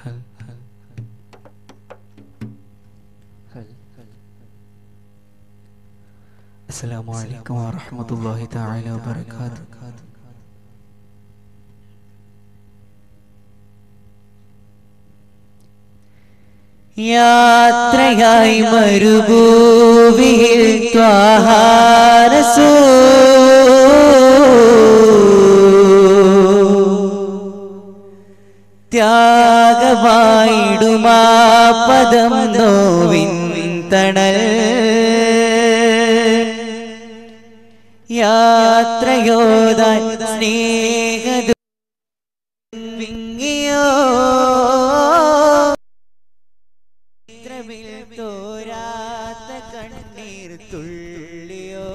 السلام عليكم ورحمة الله تعالى وبركاته. യാത്രയായി മരുഭൂമിയിൽ ത്വാഹ റസൂൽ ത്യാഗമായിടുമാ പദം നോവിൻ തണൽ യാത്രയോദാൻ സ്നേഹദുംവിങ്ങിയോ തോരാത്ത കണ്ണീർ തുള്ളിയോ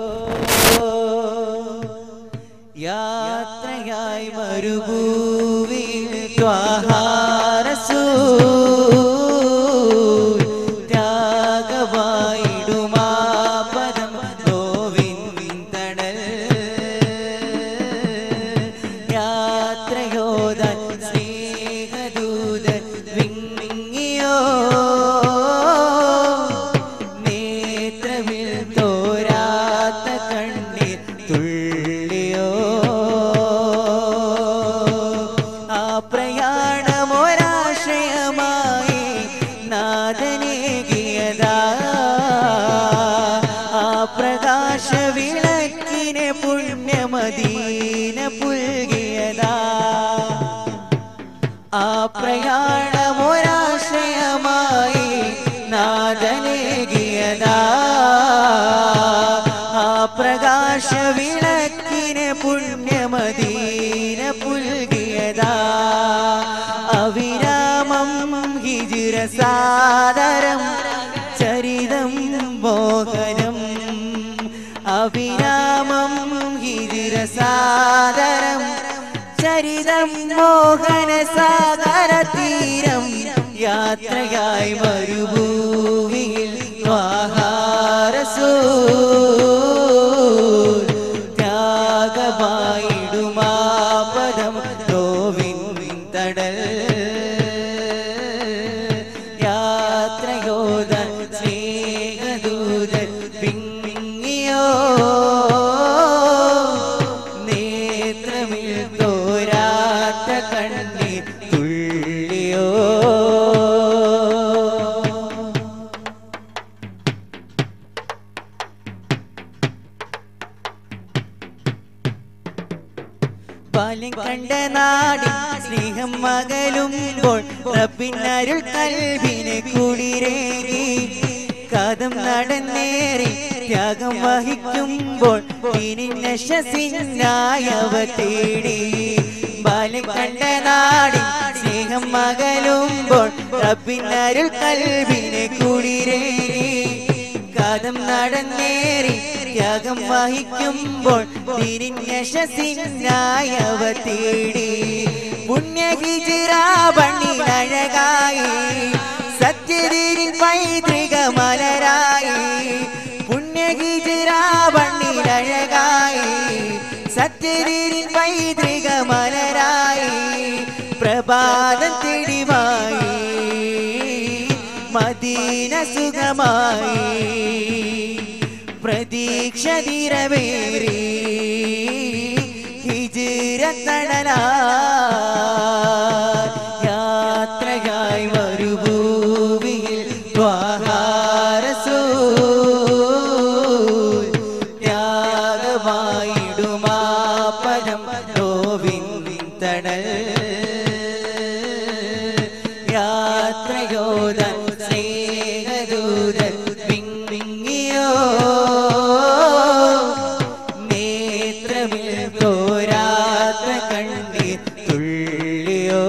യാത്രയായി മരുഭൂമിയിൽ ത്വാഹ റസൂൽ ത്യാഗമായിടുമാ പദം നോവിൻ തണൽ യാത്രയോദാൻ സ്നേഹദൂതൻ വിങ്ങിയോ നേത്രവിൽ തോരാത്ത കണ്ണീർ തുള്ളിയോ ആ പ്രയാണമൊരാശയമായി നാഥനേകിയതാ ആ പ്രകാശ വിളക്കിനെ പുണ്യമദീന പുൽകിയതാ ആ പ്രയാണമൊരാശയമായി നാഥനേകിയതാ ആ പ്രകാശ വിളക്കിനെ പുണ്യമദീന പുൽകിയതാ അവിരാമം ഹിജ്റ സാദരം ചരിതം മോഹനം അവിരാമം ഹിജ്റ സാദരം ചരിതം മോഹന സാഗര തീരം യാത്രയായി മരുഭൂമിയിൽ ത്വാഹ റസൂൽ ത്യാഗമായിടുമാ പദം നോവിൻ തടൽ യാത്രയോദാൻ സ്നേഹദൂതൻ വിങ്ങിയോ നേത്രമിൽ തോരാത്ത കണ്ണീർ തുള്ളിയോ ബാല്യം കണ്ട നാടിൻ സ്നേഹം മകലുമ്പോൾ റബ്ബിനരുൾ കൽബിനെ കുളിരേകി കാതം നടന്നേറി ത്യാഗം വഹിക്കുമ്പോൾ നശസിനായവ തേടി ബാല്യം കണ്ട നാടിൻ സ്നേഹം മകലുമ്പോൾ റബ്ബിനരുൾ കൽബിനെ കുളിരേകി കാതം നടന്നേറി ത്യാഗം വഹിക്കുമ്പോൾ യശസിനായവ തേടി പുണ്യ ഹിജ്റ ബണ്ണിലഴകായി സത്യദീനിൻ പൈതൃക മലരായി പുണ്യ ഹിജ്റ ബണ്ണിലഴകായി സത്യദീനിൻ പൈതൃക മലരായി പ്രഭാതം തെളിവായി മദീന സുഖമായി പ്രതീക്ഷ നിറവേറി ഹിജ്റ തണലായി യാത്രയായി മരുഭൂമിയിൽ ത്വാഹ റസൂൽ ത്യാഗമായിടുമാ പദം നോവിൻ തണൽ യാത്രയോദാൻ സ്നേഹദൂതൻ വിങ്ങിയോ നേത്രമിൽ തോരാത്ത കണ്ണീർ തുള്ളിയോ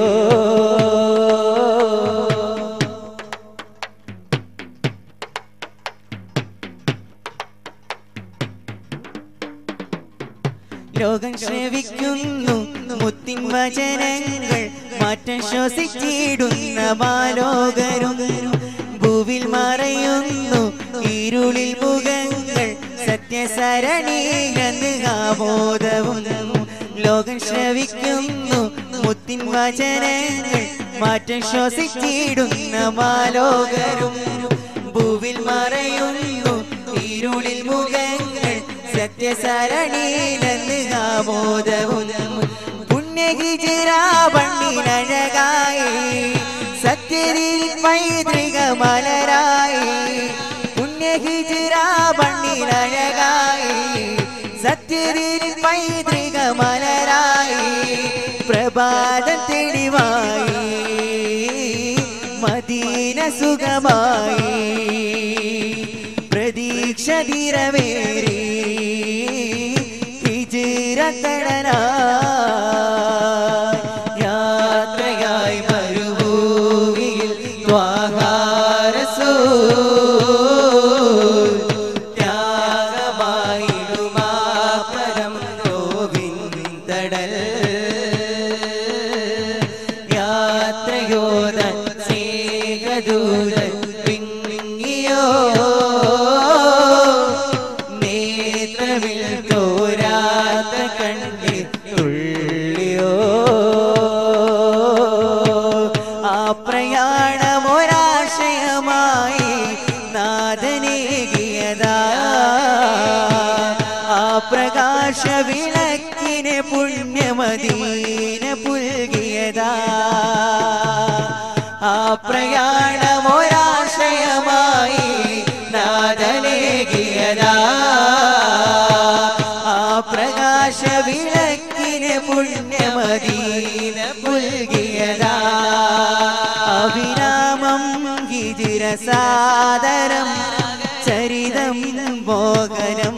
ലോകം ശ്രവിക്കുന്നു മുത്തിൻ വചനങ്ങൾ മാറ്റം ശ്വസിച്ചിടുന്ന മാലോകരും ഭൂവിൽ മറയുന്നു ഇരുളിൽ മുഖങ്ങൾ സത്യസരണീയെന്ന് ആമോദവും ലോകം ശ്രവിക്കുന്നു മുത്തിൻ വചനങ്ങൾ മാറ്റം ശ്വസിച്ചിടുന്ന മാലോകരും ഭൂവിൽ മറയുന്നു ഇരുളിൽ മുഖങ്ങൾ സത്യസരണിയിലെന്ന് ആമോദവും പുണ്യഹിജ്റ പണ്ണിനഴകായി സത്യരിൽ പൈതൃക മലരായി പുണ്യഹിജ്റ പണ്ണിനഴകായി സത്യരിൽ പൈതൃക മലരായി പ്രഭാതം തെളിവായി മദീന സുഖമായി പ്രതീക്ഷ നിറവേറി ഹിജ്റ തടനായി യാത്രയായി മരുഭൂമിയിൽ ത്വാഹ റസൂൽ ത്യാഗമായിടുമാ പരം ഗോവിന്ദടൽ യാത്രയോദൻ സ്നേഹദൂതൻ വിങ്ങിയോ നേത്രവിൽ തോരാത്ത കണ്ണിൽ തുള്ളിയോ ആ പ്രയാണമൊരാശയമായി നാഥനേകിയതാ ആ പ്രകാശ വിളക്കിനെ പുണ്യമദീന പുൽകിയതാ ആ പ്രയാണമൊരാശയമായി നാഥനേകിയതാ ആ പ്രകാശ വിളക്കിനെ പുണ്യമദീന പുൽകിയതാ അവിരാമം ഹിജ്റ സാദരം ചരിതം മോഹനം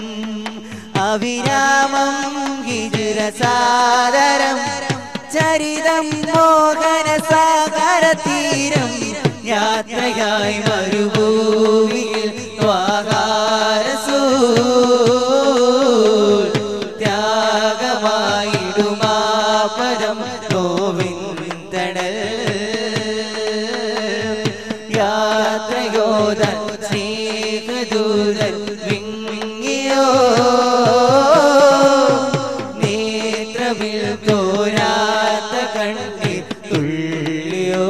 അവിരാമം ഹിജ്റ സാദരം ചരിതം മോഹന സാഗര തീരം യാത്രയായി മരുഭൂമിയിൽ ത്വാഹ റസൂൽ ത്യാഗമായിടുമാ പരം ഗോവിന്ദടൽ യാത്രയോദൻ സ്നേഹദൂതൻ വിങ്ങിയോ നേത്രവിൽ തോരാത്ത കണ്ണിൽ തുള്ളിയോ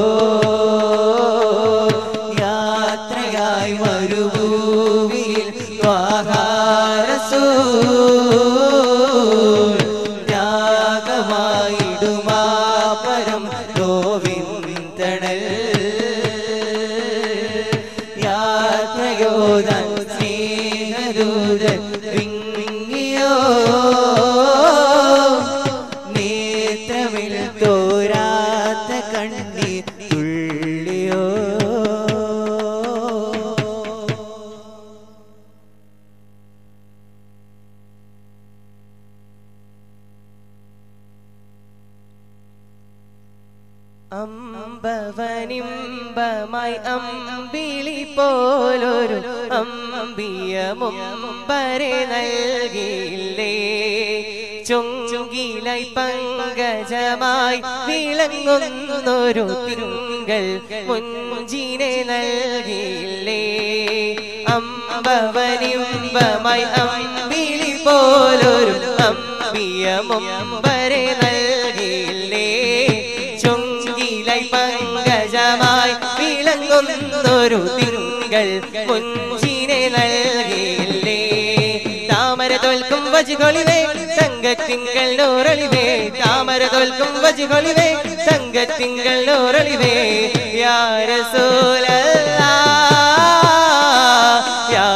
യാത്രയായി മരുഭൂമിയിൽ ത്വാഹ റസൂൽ ത്യാഗമായിടുമാ പരം ഗോവിന്ദടൽ യാത്രയോദൻ സ്നേഹദൂതൻ വിങ്ങിയോ നേത്രവിൽ തോരാത്ത കണ്ണിൽ തുള്ളിയോ അമ്പവനിമ്പമായി അമ്പിളി പോലൊരു അമ്പിയമുമ്പരെ നൽകിയില്ലേ ചൊങ്കിലായി പങ്കജമായി വിളങ്ങുന്നൊരു തിങ്കൾ മുഞ്ചിനെ നൽകിയില്ലേ അമ്പവനിമ്പമായി അമ്പിളി പോലൊരു അമ്പിയമുമ്പരെ നൽകിയില്ലേ പങ്കജമായി വിളങ്ങുന്നൊരു തിങ്കൾ മുഞ്ചിനെ നൽകിയില്ലേ താമര തോൽക്കും വജുകൊളിവേ തങ്കത്തിങ്കൾ നൂറളിവേ താമര തോൽക്കും വജുകൊളിവേ തങ്കത്തിങ്കൾ നൂറളിവേ യാ റസൂലല്ലാഹ് യാ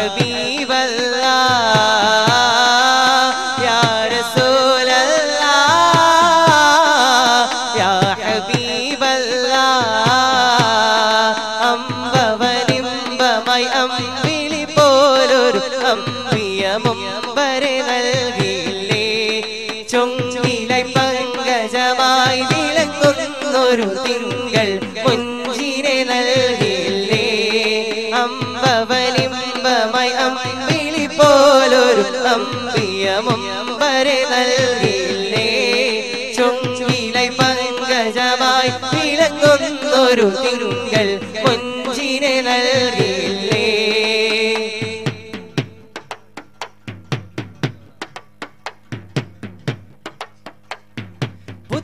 ഹബീബല്ലാഹ് യാ റസൂലല്ലാഹ് യാ അമ്പവനിമ്പമായി അമ്പിളി പോലൊരു അമ്പിയമുമ്പരെ നൽകിയില്ലേ ചൊങ്കിലായി പങ്കജമായി വിളങ്ങുന്നൊരു തിങ്കൾ മുഞ്ചിനെ നൽകിയില്ലേ അമ്പവനിമ്പമായി അമ്പിളി പോലൊരു അമ്പിയമുമ്പരെ നൽകിയില്ലേ ചൊങ്കിലായി പങ്കജമായി വിളങ്ങുന്നൊരു തിങ്കൾ മുഞ്ചിനെ നൽകിയില്ലേ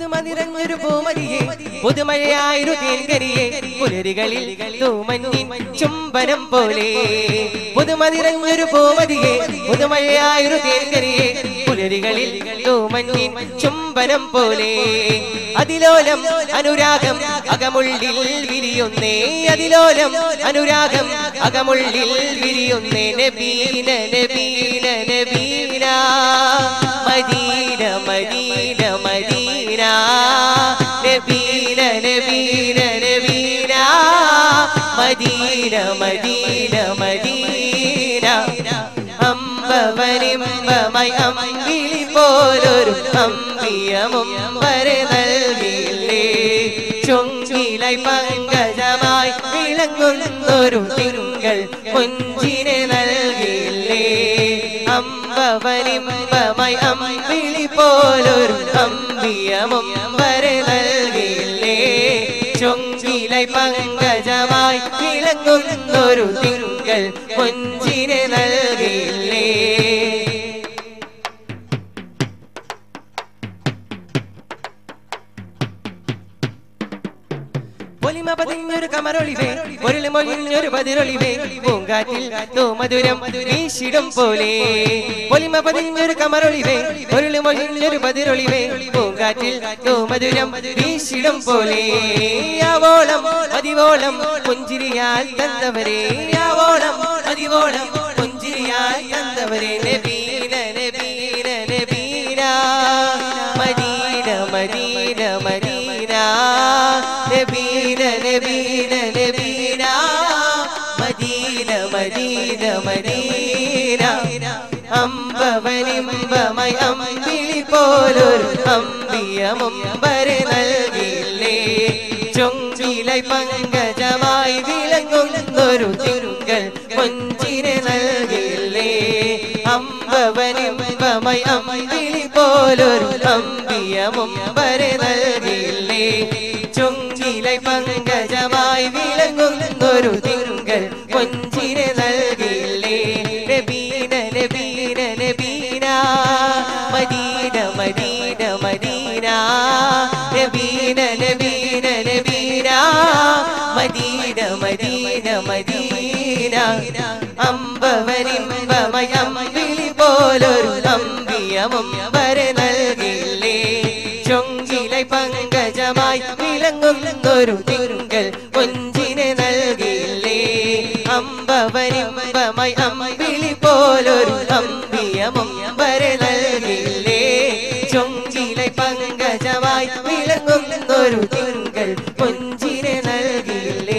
പുതുമ നിറഞ്ഞൊരു പൂമരിയെ പുതുമഴയായൊരു തേൻകരിയെ പുലരികളിൽ തൂമഞ്ഞിൻ ചുംബനം പോലെ പുതുമ നിറഞ്ഞൊരു പൂമരിയെ പുതുമഴയായൊരു തേൻകരിയെ പുലരികളിൽ തൂമഞ്ഞിൻ ചുംബനം പോലെ അതിലോലം അനുരാഗം അകമുള്ളിൽ വിരിയുന്നേ അതിലോലം അനുരാഗം അകമുള്ളിൽ വിരിയുന്നേ നബീന നബീന നബീന മദീന മദീന മദീന നബീന നബീന നബീന മദീന മദീന മദീന അമ്പവനിമ്പമായി അമ്പിളി പോലൊരു അമ്പിയമും വരെ നൽകിയില്ലേ ചൊങ്കിലായി പങ്കജമായി വിളങ്ങുന്നൊരു തിങ്കൾ കൊഞ്ചിനെ നൽകിയില്ലേ അമ്പവനിമ്പമായി അമ്പിളി പോലൊരു അമ്പിയമും വരെ നൽകിയില്ലേ ചൊങ്കിലായി പങ്കജമായി വിളങ്ങുന്നൊരു തിങ്കൾ കൊഞ്ചിനെ നൽകിയില്ലേ പൊലിമ പതിഞ്ഞൊരു കമറൊളിവേ പൊരുള് മൊഴിഞ്ഞൊരു പതിരൊളിവേ പൂങ്കാറ്റിൽ മധുരം വീശിടും പോലെ പൊലിമ പതിഞ്ഞൊരു കമറൊളിവേ പൊരുള് മൊഴിഞ്ഞൊരു പതിരൊളിവേ പൂങ്കാറ്റിൽ മധുരം വീശിടും പോലെ ആവോളം അതിവോളം പുഞ്ചിരിയാൽ തന്നവരെ ആവോളം അതിവോളം പുഞ്ചിരിയാൽ തന്നവരെ നബീന നബീന നബീന മദീന മദീന മദീന നബീന നബീന നബീന മദീന മദീന മദീന അമ്പവനിമ്പമായി അമ്പിളി പോലൊരു അമ്പിയമും വരെ നൽകിയില്ലേ ചൊങ്കിലായി പങ്കജമായി വിളങ്ങുന്നൊരു തിങ്കൾ കൊഞ്ചിനെ നൽകിയില്ലേ അമ്പവനിമ്പമായി അമ്പിളി പോലൊരു അമ്പിയമും വരെ നൽകിയില്ലേ ചൊങ്കിലായി പങ്കജമായി വിളങ്ങുന്നൊരു തിങ്കൾ കൊഞ്ചിനെ നൽകിയില്ലേ നബീന നബീന നബീന മദീന മദീന മദീന നബീന നബീന നബീന മദീന മദീന മദീന അമ്പവനിമ്പമായി അമ്പിളി പോലൊരു അമ്പിയമും വരെ നൽകിയില്ലേ ചൊങ്കിലായി പങ്കജമായി വിളങ്ങുന്നൊരു തിങ്കൾ കൊഞ്ചിനെ നൽകിയില്ലേ അമ്പവനിമ്പമായി അമ്പിളി പോലൊരു അമ്പിയമും വരെ നൽകിയില്ലേ ചൊങ്കിലായി പങ്കജമായി വിളങ്ങുന്നൊരു തിങ്കൾ കൊഞ്ചിനെ നൽകിയില്ലേ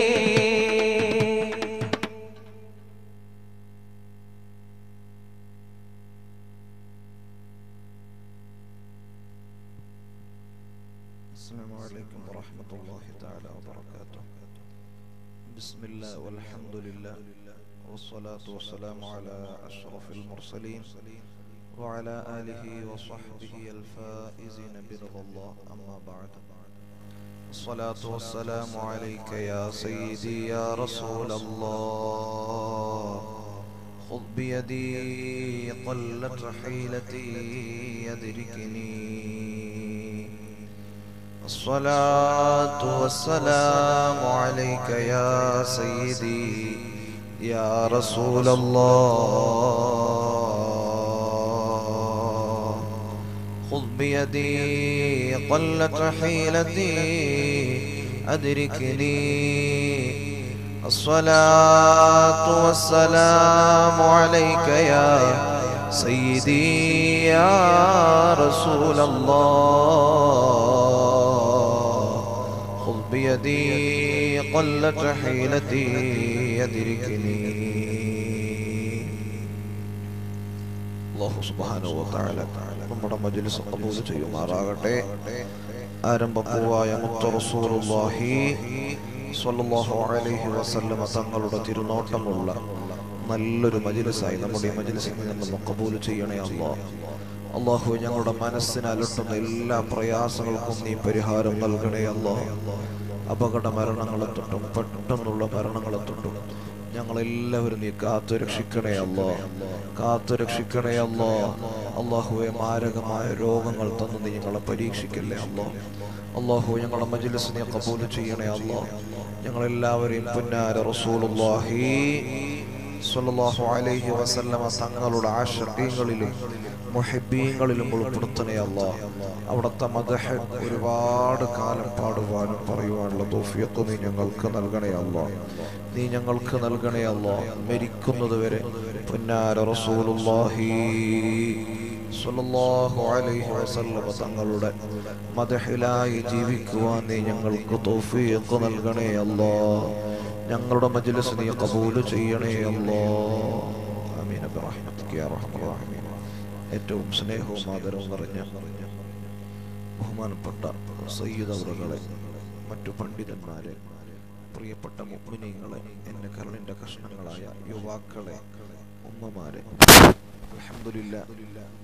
السلام عليكم ورحمة الله تعالى وبركاته. بسم الله والحمد لله والصلاة والسلام على أشرف المرسلين وعلى آله وصحبه الفائزين برضا الله أما بعد. الصلاة والسلام عليك يا سيدي يا رسول الله خذ بيدي قلت حيلتي يدركني الصلاة والسلام عليك يا سيدي يا رسول الله خذ بيدي قلت حيلتي أدركني الصلاة والسلام عليك يا سيدي يا رسول الله خذ بيدي قلت حيلتي يدركني الله سبحانه وتعالى നമ്മുടെ മജ്‌ലിസ് ഖബൂൽ ചെയ്യുമാറാകട്ടെ. ആരംഭപ്പൂവായ മുത്ത് റസൂലുള്ളാഹി സ്വല്ലല്ലാഹു അലൈഹി വസല്ലമ തങ്ങളുടെ തിരുനോട്ടമുള്ള നല്ലൊരു മജ്‌ലിസായി നമ്മുടെ ഈ മജ്‌ലിസിൽ നിന്ന് ഖബൂൽ ചെയ്യണേ അല്ലാഹ്. അല്ലാഹു ഞങ്ങളുടെ മനസ്സിനെ അലട്ടുന്ന എല്ലാ പ്രയാസങ്ങൾക്കും നീ പരിഹാരം നൽകണേ അല്ലാഹ്. അപകട മരണങ്ങളെ തൊട്ടും പെട്ടെന്നുള്ള മരണങ്ങളെ തൊട്ടും ഞങ്ങളെല്ലാവരും നീ കാത്തു രക്ഷിക്കണേ അല്ലാഹ്, കാത്തു രക്ഷിക്കണേ അല്ലാഹ്. അല്ലാഹുവേ മാരകമായ രോഗങ്ങൾ തന്ന് നീ ഞങ്ങളെ പരീക്ഷിക്കല്ലേ അല്ലാഹ്. അല്ലാഹു ഞങ്ങളുടെ മജ്ലിസ് നീ ഖബൂൽ ചെയ്യണേ അല്ലാഹ്. ഞങ്ങളെല്ലാവരെയും പുന്നാര റസൂലുള്ളാഹി സ്വല്ലല്ലാഹു അലൈഹി വസല്ലമ തങ്ങളുടെ ആശിഖീങ്ങളിലും മുഹിബ്ബീങ്ങളിലും ഉൾപ്പെടുത്തണേ അല്ലാഹ്. അവിടുത്തെ മദ്ഹ് ഒരുപാട് കാലം പാടുവാനും പറയുവാനുള്ള തൗഫീഖ് നീ ഞങ്ങൾക്ക് നൽകണേ അല്ലാഹ്. നീ ഞങ്ങൾക്ക് നൽകണേ അല്ലാഹ്. മരിക്കുന്നത് വരെ പുന്നാര റസൂലുള്ളാഹി സ്വല്ലല്ലാഹു അലൈഹി വസല്ലമ തങ്ങളുടെ മദ്ഹിലായി ജീവിക്കുവാൻ നീ ഞങ്ങൾക്ക് തൗഫീഖ് നൽകണേ അല്ലാഹ്. ഞങ്ങളുടെ മജ്ലിസ് നീ ഖബൂൽ ചെയ്യണേ അല്ലാഹ്. ആമീൻ ബിറഹ്മതിക യാ അർഹമർ റഹീമീൻ. ഏറ്റവും സ്നേഹവും ആദരവും നിറഞ്ഞ ബഹുമാനപ്പെട്ട സയ്യിദ് അവറുകളെ, മറ്റു പണ്ഡിതന്മാരെ, പ്രിയപ്പെട്ട മുഅ്മിനീങ്ങളെ, എന്റെ കരളിന്റെ കഷ്ണങ്ങളായ യുവാക്കളെ, ഉമ്മമാരെ, അൽഹംദുലില്ലാഹ്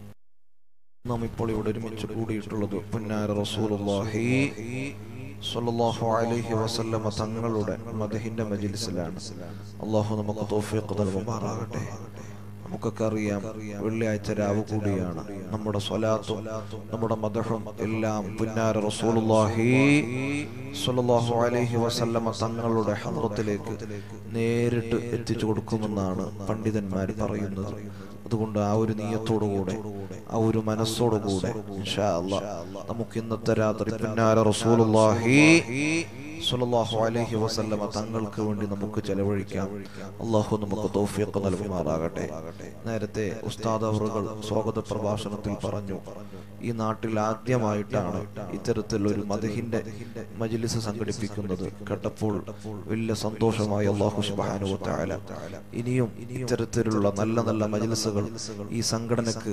നാം ഇപ്പോൾ ഇവിടെ ഒരുമിച്ച് കൂടിയിട്ടുള്ളത് പുന്നാര റസൂലുള്ളാഹി സ്വല്ലല്ലാഹു അലൈഹി വസല്ലമ തങ്ങളുടെ മദ്ഹിന്റെ മജ്ലിസിലാണ്. അല്ലാഹു നമുക്ക് തൗഫീഖ് നൽകുമാറാകട്ടെ. നമുക്കൊക്കെ അറിയാം, വെള്ളിയാഴ്ച രാവ് കൂടിയാണ്. നമ്മുടെ സ്വലാത്തും നമ്മുടെ മദ്ഹും എല്ലാം പുന്നാര റസൂലുള്ളാഹി സ്വല്ലല്ലാഹു അലൈഹി വസല്ലമ തങ്ങളുടെ ഹദ്റത്തിലേക്ക് നേരിട്ട് എത്തിച്ചു കൊടുക്കുമെന്നാണ് പണ്ഡിതന്മാർ പറയുന്നത്. അതുകൊണ്ട് ആ ഒരു നിയ്യത്തോടുകൂടെ, ആ ഒരു മനസ്സോടുകൂടെ ഇൻഷാ അല്ലാഹ് നമുക്ക് ഇന്നത്തെ രാത്രി പുന്നാര റസൂലുള്ളാഹി സ്വല്ലല്ലാഹു അലൈഹി വസല്ലമ തങ്ങൾക്ക് വേണ്ടി നമുക്ക് ചെലവഴിക്കാം. അല്ലാഹു നമുക്ക് തൗഫീഖ് നൽകുമാറാകട്ടെ. നേരത്തെ ഉസ്താദ് അവറുകൾ സ്വാഗത പ്രഭാഷണത്തിൽ പറഞ്ഞു, ഈ നാട്ടിൽ ആദ്യമായിട്ടാണ് ഇത്തരത്തിലൊരു മദ്ഹിന്റെ മജ്ലിസ് സംഘടിപ്പിക്കുന്നത്. കേട്ടപ്പോൾ വലിയ സന്തോഷമായി. അല്ലാഹു സുബ്ഹാനഹു വ തആല ഇനിയും ഇത്തരത്തിലുള്ള നല്ല നല്ല മജ്ലിസുകൾ ഈ സംഘടനക്ക്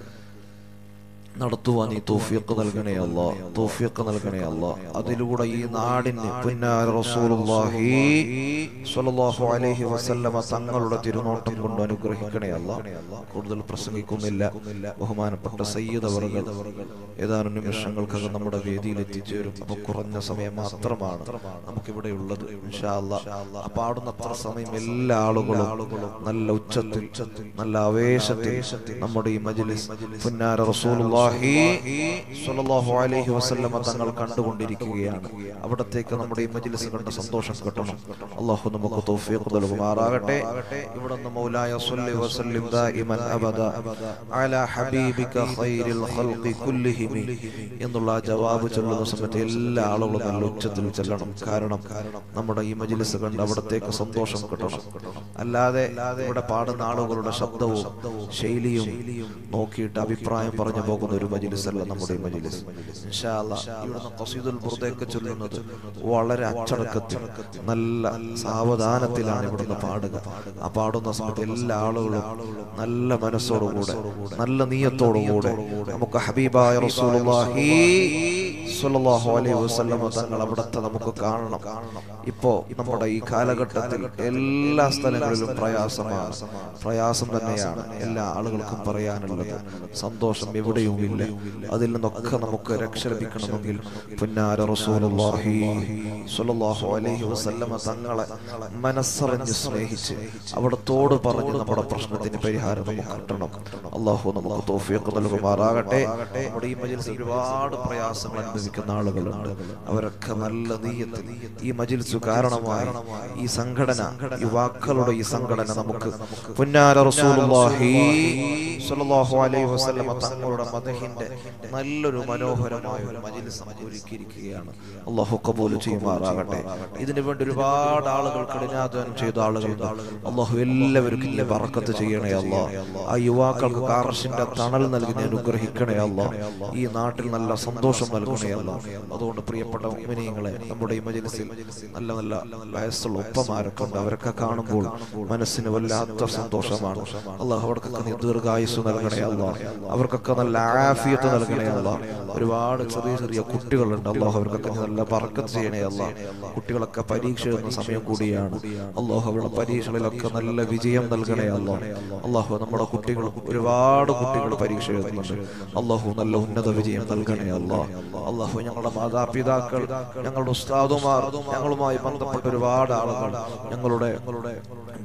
നടത്തുവാൻ ഈ തൗഫീഖ് നൽകണേ അല്ലാഹ്. തൗഫീഖ് നൽകണേ അല്ലാഹ്. അതിലൂടെ ഈ നാടിന് പുന്നാര റസൂലുള്ളാഹി സ്വല്ലല്ലാഹു അലൈഹി വസല്ലമ തങ്ങളുടെ തിരുനോട്ടം കൊണ്ട് അനുഗ്രഹിക്കണേ അല്ലാഹ്. കൂടുതൽ പ്രസംഗിക്കുന്നില്ല. ബഹുമാനപ്പെട്ട സയ്യിദ് അവറുകൾ ഏതാനും നിമിഷങ്ങൾക്കകം നമ്മുടെ വേദിയിൽ എത്തിച്ചേരും. അപ്പൊ കുറഞ്ഞ സമയം മാത്രമാണ് നമുക്കിവിടെ ഉള്ളത്. ഇൻഷാ അല്ലാഹ് ആ പാടുന്നത്ര സമയം എല്ലാ ആളുകളും നല്ല ഉച്ചത്തിൽ, നല്ല ആവേശത്തിൽ നമ്മുടെ ഈ മജ്ലിസ് പുന്നാര റസൂലുള്ളാഹി സ്വല്ലല്ലാഹു അലൈഹി വസല്ലമ തങ്ങൾ കണ്ടുകൊണ്ടിരിക്കുകയാണ്. അവിടത്തേക്ക് നമ്മുടെ ഈ മജ്ലിസ് കണ്ട സന്തോഷം കിട്ടണം. അല്ലാഹു നമുക്ക് തൗഫീഖ് നൽകുമാറാകട്ടെ. ഇവിടുന്ന് മൗലായ സ്വല്ലി വസല്ലിം ദായിമൻ അബദ അലാ ഹബീബിക ഖൈറിൽ ഖൽഖി കുല്ലിഹിം എന്നുള്ള ജവാബ് ചൊല്ലുന്ന സമയത്ത് എല്ലാ ആളുകളും നല്ല ഉച്ചത്തിൽ ചെല്ലണം. കാരണം നമ്മുടെ ഈ മജ്ലിസ് കണ്ട് അവിടത്തേക്ക് സന്തോഷം കിട്ടണം. അല്ലാതെ ഇവിടെ പാടുന്ന ആളുകളുടെ ശബ്ദവും ശൈലിയും നോക്കിയിട്ട് അഭിപ്രായം പറഞ്ഞു പോകുന്ന ഒരു മജ്ലിസ് അല്ല നമ്മുടെ ഈ മജ്ലിസ്. ഇൻഷാ അല്ലാഹ് ഇവിടുന്ന് ഖസീദുൽ ബുർദയൊക്കെ ചൊല്ലുന്നത് വളരെ അച്ചടക്കത്തിൽ, നല്ല സാവധാനത്തിലാണ് ഇവിടുന്ന് പാടുക. ആ പാടുന്ന സമയത്ത് എല്ലാ ആളുകളും നല്ല മനസ്സോടുകൂടെ, നല്ല നിയ്യത്തോടുകൂടെ നമുക്ക് ഹബീബായ റസൂലുള്ളാഹി സ്വല്ലല്ലാഹു അലൈഹി വസല്ലമ തങ്ങൾ അവിടത്തെ നമുക്ക് കാണണം. ഇപ്പോ നമ്മുടെ ഈ കാലഘട്ടത്തിൽ എല്ലാ സ്ഥലങ്ങളിലും പ്രയാസം തന്നെയാണ് എല്ലാ ആളുകൾക്കും പറയാനുള്ളത്. സന്തോഷം എവിടെയുമില്ല. അതിൽ നിന്നൊക്കെ നമുക്ക് രക്ഷ ലഭിക്കണമെങ്കിൽ പുന്നാര റസൂലുള്ളാഹി സ്വല്ലല്ലാഹു അലൈഹി വസല്ലമ തങ്ങളെ മനസ്സറിഞ്ഞ് സ്നേഹിച്ച് അവിടത്തോട് പറഞ്ഞ് നമ്മുടെ പ്രശ്നത്തിന് പരിഹാരം നമുക്ക് കിട്ടണം. അല്ലാഹു നമുക്ക് തൗഫീഖ് നൽകുമാറാകട്ടെ. നമ്മുടെ ഈ മജ്ലിസിൽ ഒരുപാട് പ്രയാസങ്ങൾ അനുഭവിക്കുന്ന ആളുകളുണ്ട്. അവരൊക്കെ നല്ല നിയ്യത്തിൽ ഈ മജ്ലിസ് കാരണമായി ഈ സംഘടന, യുവാക്കളുടെ ഈ സംഘടന നമുക്ക് പുന്നാര റസൂലുള്ളാഹി സ്വല്ലല്ലാഹു അലൈഹി വസല്ലമ തങ്ങളുടെ മദ്ഹിന്റെ നല്ലൊരു മനോഹരമായ ഒരു മജ്ലിസ് ഒരുക്കിയിരിക്കുകയാണ്. അല്ലാഹു ഖബൂൽ ചെയ്യുമാറാകട്ടെ. ഇതിനു വേണ്ടി ഒരുപാട് ആളുകൾ കഠിനാധ്വാനം ചെയ്ത ആളുകളുണ്ട്. അല്ലാഹു എല്ലാവർക്കും നീ ബറക്കത്ത് ചെയ്യണേ അല്ലാഹ്. ആ യുവാക്കൾക്ക് കാർഷിന്റെ തണൽ നൽകി നീ അനുഗ്രഹിക്കണേ അല്ലാഹ്. ഈ നാട്ടിൽ നല്ല സന്തോഷം നൽകണേ അല്ലാഹ്. അതുകൊണ്ട് പ്രിയപ്പെട്ട മുഅ്മിനീങ്ങളെ, നമ്മുടെ ഈ മജ്ലിസിൽ നല്ല നല്ല വയസ്സുള്ള ഉപ്പമാരൊക്കെ ഉണ്ട്. അവരൊക്കെ കാണുമ്പോൾ മനസ്സിന് വല്ലാത്ത സന്തോഷമാണ്. അല്ലാഹു അവർക്കൊക്കെ നീ ദീർഘായുസ് നൽകണേ അല്ലാഹ്. അവർക്കൊക്കെ നല്ല ആഫിയത്ത് നൽകണേ അല്ലാഹ്. ഒരുപാട് ചെറിയ ചെറിയ കുട്ടികളുണ്ട്. അല്ലാഹു അവർക്കൊക്കെ നല്ല ബറക്കത്ത് ചെയ്യണേ അല്ലാഹ്. കുട്ടികളൊക്കെ പരീക്ഷ എഴുതുന്ന സമയം കൂടിയാണ്. അല്ലാഹു അവരുടെ പരീക്ഷകളിലൊക്കെ നല്ല വിജയം നൽകണേ അല്ലാഹ്. അല്ലാഹു നമ്മുടെ കുട്ടികൾ, ഒരുപാട് കുട്ടികൾ പരീക്ഷ എഴുതുന്നുണ്ട്. അല്ലാഹു നല്ല ഉന്നത വിജയം നൽകണേ അല്ലാഹ്. അല്ലാഹു ഞങ്ങളുടെ മാതാപിതാക്കൾ, ഞങ്ങളുടെ ഉസ്താദുമാർ, ഞങ്ങളുമായി ബന്ധപ്പെട്ട ഒരുപാട് ആളുകൾ, ഞങ്ങളുടെ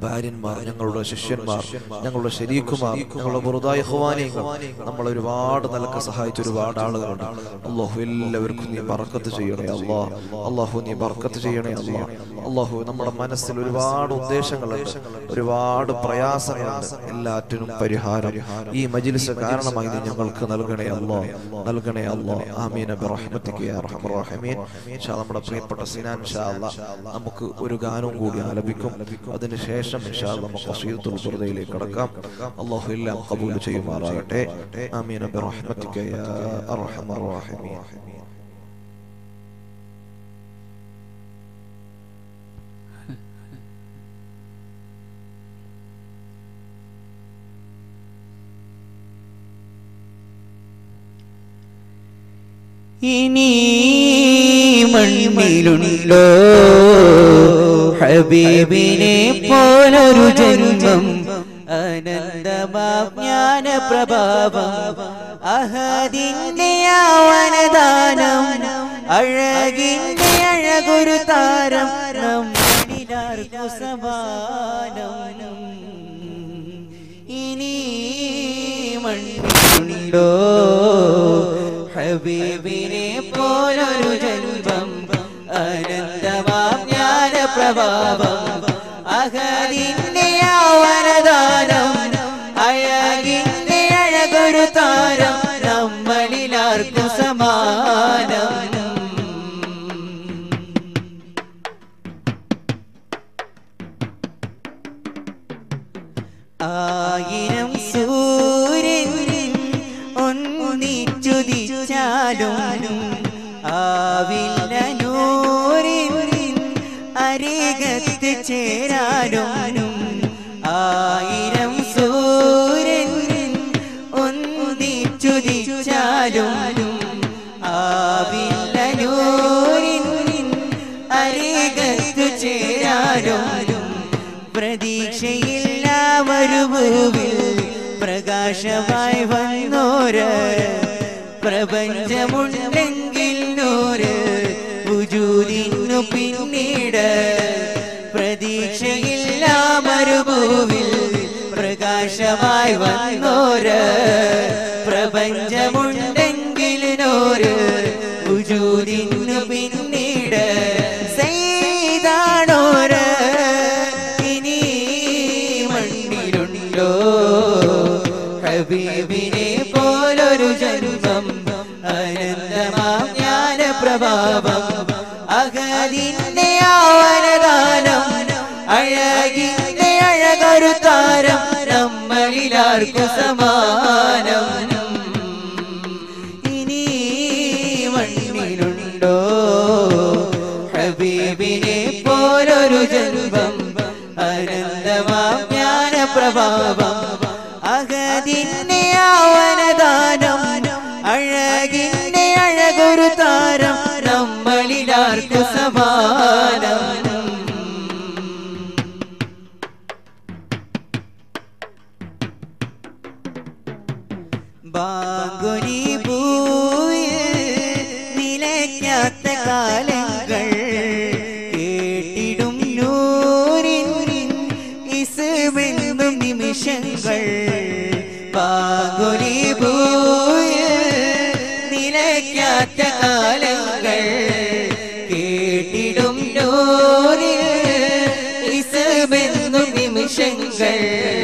ഭാര്യന്മാർ, ഞങ്ങളുടെ ശിഷ്യന്മാർ, ഞങ്ങളുടെ ശരീക്കുമാർ, ഞങ്ങളുടെ ബുറുദായ ഖുവാനികൾ, നമ്മളെ ഒരുപാട് നിലക്ക് സഹായിച്ച ഒരുപാട് ആളുകളുണ്ട്. അല്ലാഹു എല്ലാവർക്കും നീ ബർക്കത്ത് ചെയ്യണേ അല്ലാഹ്. അല്ലാഹു നീ ബർക്കത്ത് ചെയ്യണേ അല്ലാഹ്. അല്ലാഹു നമ്മുടെ മനസ്സിൽ ഒരുപാട് ഉദ്ദേശങ്ങളുണ്ട്, ഒരുപാട് പ്രയാസങ്ങളുണ്ട്. എല്ലാറ്റിനും പരിഹാരം ഈ മജ്ലിസ് കാരണമായി നീ ഞങ്ങൾക്ക് നൽകണേ അല്ലാഹ്, നൽകണേ അല്ലാഹ്. ആമീൻ ബിറഹ്മതിക യാ അർഹമർ റഹീമീൻ. ഇൻഷാ അല്ലാഹ് നമ്മുടെ പ്രിയപ്പെട്ട സിനാൻ ഇൻഷാ അല്ലാഹ് നമുക്ക് ഒരു ഗാനവും കൂടി ആലപിക്കും. അതിനുശേഷം ഇൻഷാ അല്ലാഹ് നമുക്ക് ഖസീദത്തുൽ ബുർദയിലേക്ക് കടക്കാം. അല്ലാഹു എല്ലാം ഖബൂൽ ചെയ്യുമാറാകട്ടെ. ആമീൻ ബിറഹ്മതിക യാ അർഹമർ റഹീമീൻ. ഇനി മണ്ണിലുണ്ടോ ഹബീബിനെ പോലൊരു ജന്മം, അനന്തമാം ജ്ഞാന പ്രഭാവം, അഹദിന്റെ ആവനദാനം, അഴകിന്റെ അഴകൊരു താരം, നമ്മിലാർക്കു സമാനം. ഇനി മണ്ണിലുണ്ടോ ഹബീബിനെ പോലൊരു ജന്മം, അനന്തമാം ജ്ഞാന പ്രഭാവം, അഹദിന്റെ ആവനദാനം, അഴകിന്റെ അഴകൊരു താരം, നമ്മളിലാർക്കു സമാനം. ആയിരം സൂര്യൻ ഒന്നിച്ചുദിച്ചാലും ആവില്ല നൂറിൻ അരികത്ത് ചേരാനും. ആയിരം സൂര്യൻ ഒന്നിച്ചുദിച്ചാലും ആവില്ല നൂറിൻ അരികത്ത് ചേരാനും. പ്രതീക്ഷയില്ല വരുഭൂവിൽ പ്രകാശമായി വന്നോര്, പ്രപഞ്ചമുണ്ടെങ്കിൽ നൂറ് വുജൂദിനു പിന്നീട്. പ്രതീക്ഷയില്ല മരുഭൂവിൽ പ്രകാശമായി വന്നോര്, പ്രപഞ്ചമുണ്ടെങ്കിൽ നൂറ് വുജൂദിനു പിന്നീട്. സയ്യിദാണോര് ഇനി മണ്ണിലുണ്ടോ ഹബീബിനെ പോലൊരു ജന്മം, അനന്തമാം ജ്ഞാന പ്രഭാവം, അഹദിന്റെ ആവനദാനം, അഴകിന്റെ അഴകൊരു താരം, നമ്മളിലാർക്കു സമാനം. ഇനി മണ്ണിലുണ്ടോ ഹബീബിനെ പോലൊരു ജന്മം, അനന്തമാം ജ്ഞാന പ്രഭാവം, അഹദിന്റെ ആവനദാനം, അഴകിന്റെ അഴകൊരു താരം, നമ്മളിലാർക്കു സമാനം. ബാങ്കുരി ഭൂയിൽ നിലയ്ക്കാത്ത കാലങ്ങൾ, കേട്ടിടും നൂറിൻ ഇസ്മെന്നും നിമിഷങ്ങൾ. ബാങ്കുരി ഭൂയിൽ നിലയ്ക്കാത്ത കാലങ്ങൾ, കേട്ടിടും നൂറിൻ ഇസ്മെന്നും നിമിഷങ്ങൾ.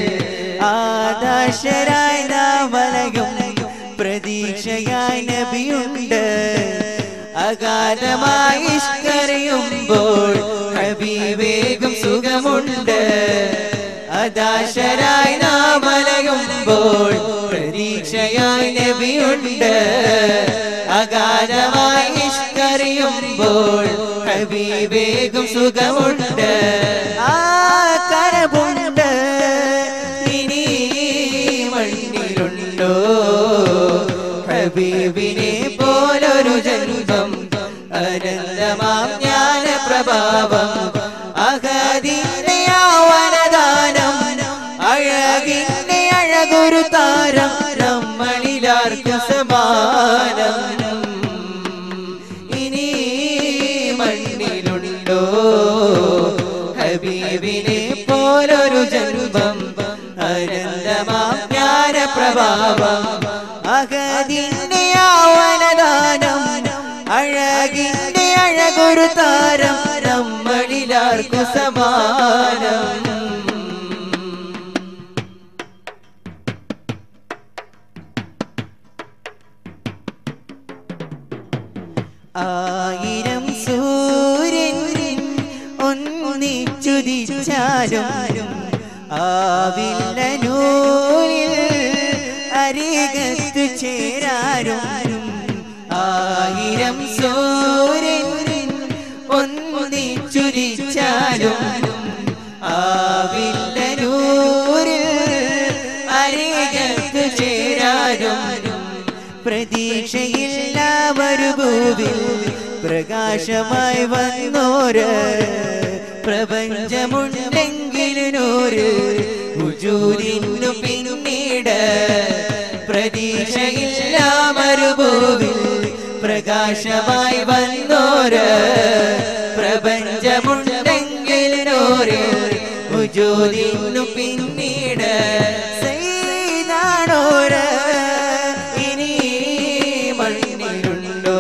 ആദാശരായ നാമലയും പ്രതീക്ഷയായി നബിയുണ്ട്, അഗാധമായി ഇഷ്കറിയുമ്പോൾ ഹബീബേകും സുഖമുണ്ട്. അദാശരായി നാമലയുമ്പോൾ പ്രതീക്ഷയായി നബിയുണ്ട്, അഗാധമായി ഇഷ്കറിയുമ്പോൾ ഹബീബേകും സുഖമുണ്ട്. ആ കരമുണ്ട് ഇനി മണ്ണിലുണ്ടോ ഹബീബിനെ പോലൊരു ജന്മം, അനന്തമാം ജ്ഞാന പ്രഭാവം, അഹദിന്റെ ആവനദാനം, അഴകിന്റെ അഴകൊരു താരം, നമ്മളിലാർക്കു സമാനം. ഇനി മണ്ണിലുണ്ടോ ഹബീബിനെ പോലൊരു പ്രഭാവം അഹദിന്റെ യാവനദാനം അഴകിന്റെ അഴകൊരു താരം നമ്മളിലാർക്കു സമാനം ആയിരം സൂര്യൻ ഒന്നിച്ചുദിച്ചാലും ആവില്ല നൂലിൽ അരികത്ത് ചേരാരും ആയിരം സൂര്യൻ ഒന്നിച്ചുദിച്ചാലും ആവില്ല നൂലിൽ അരികത്ത് ചേരാരും പ്രതീക്ഷയില്ല മരുഭൂവിൽ പ്രകാശമായി വന്നോര് പ്രപഞ്ചമുണ്ടെങ്കിലൊരു ഉജൂദിനു പിന്നീട് പ്രതീക്ഷയില്ല മരുഭൂവിൽ പ്രകാശമായി വന്നോര് പ്രപഞ്ചമുണ്ടെങ്കിലൊരു ഉജൂദിനു പിന്നീട് സൈദാണോര് ഇനി മണ്ണിലുണ്ടോ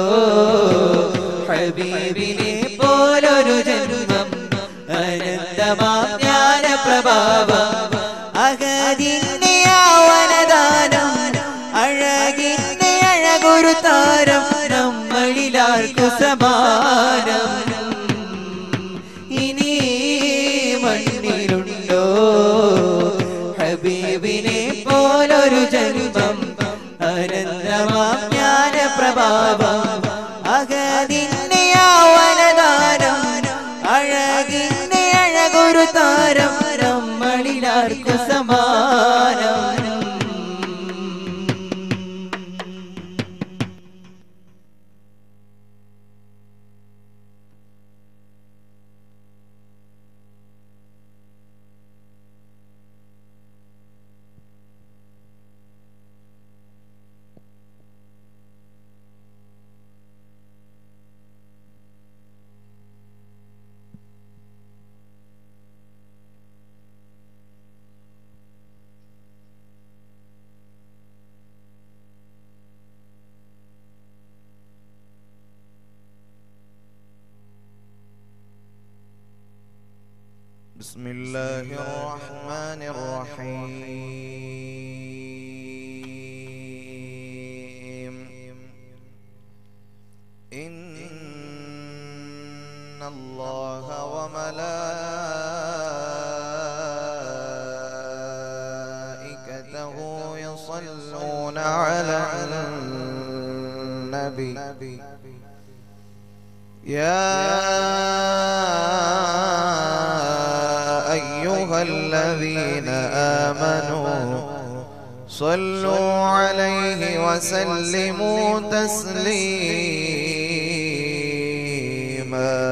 ഹബീബിനെ പോലൊരു ജന്മം അനന്തമാം ജ്ഞാനപ്രഭാവം അഹദിന്റെ യാവനദാനം അഴകിന്റെ അഴകൊരു താരം നമ്മളിലാർക്കു സമാനം ഇനി മണ്ണിലുണ്ടോ ഹബീബിനെ പോലൊരു ജന്മം അനന്തമാം ജ്ഞാനപ്രഭാവം അഹദിന്റെ യാവനദാനം അഴകിന്റെ അഴകൊരു താരം നമ്മളിലാർക്കു സമാനം بسم الله الرحمن الرحيم إن الله وملائكته يصلون على النبي يا أيها الذين آمنوا صلوا عليه وسلموا تسليما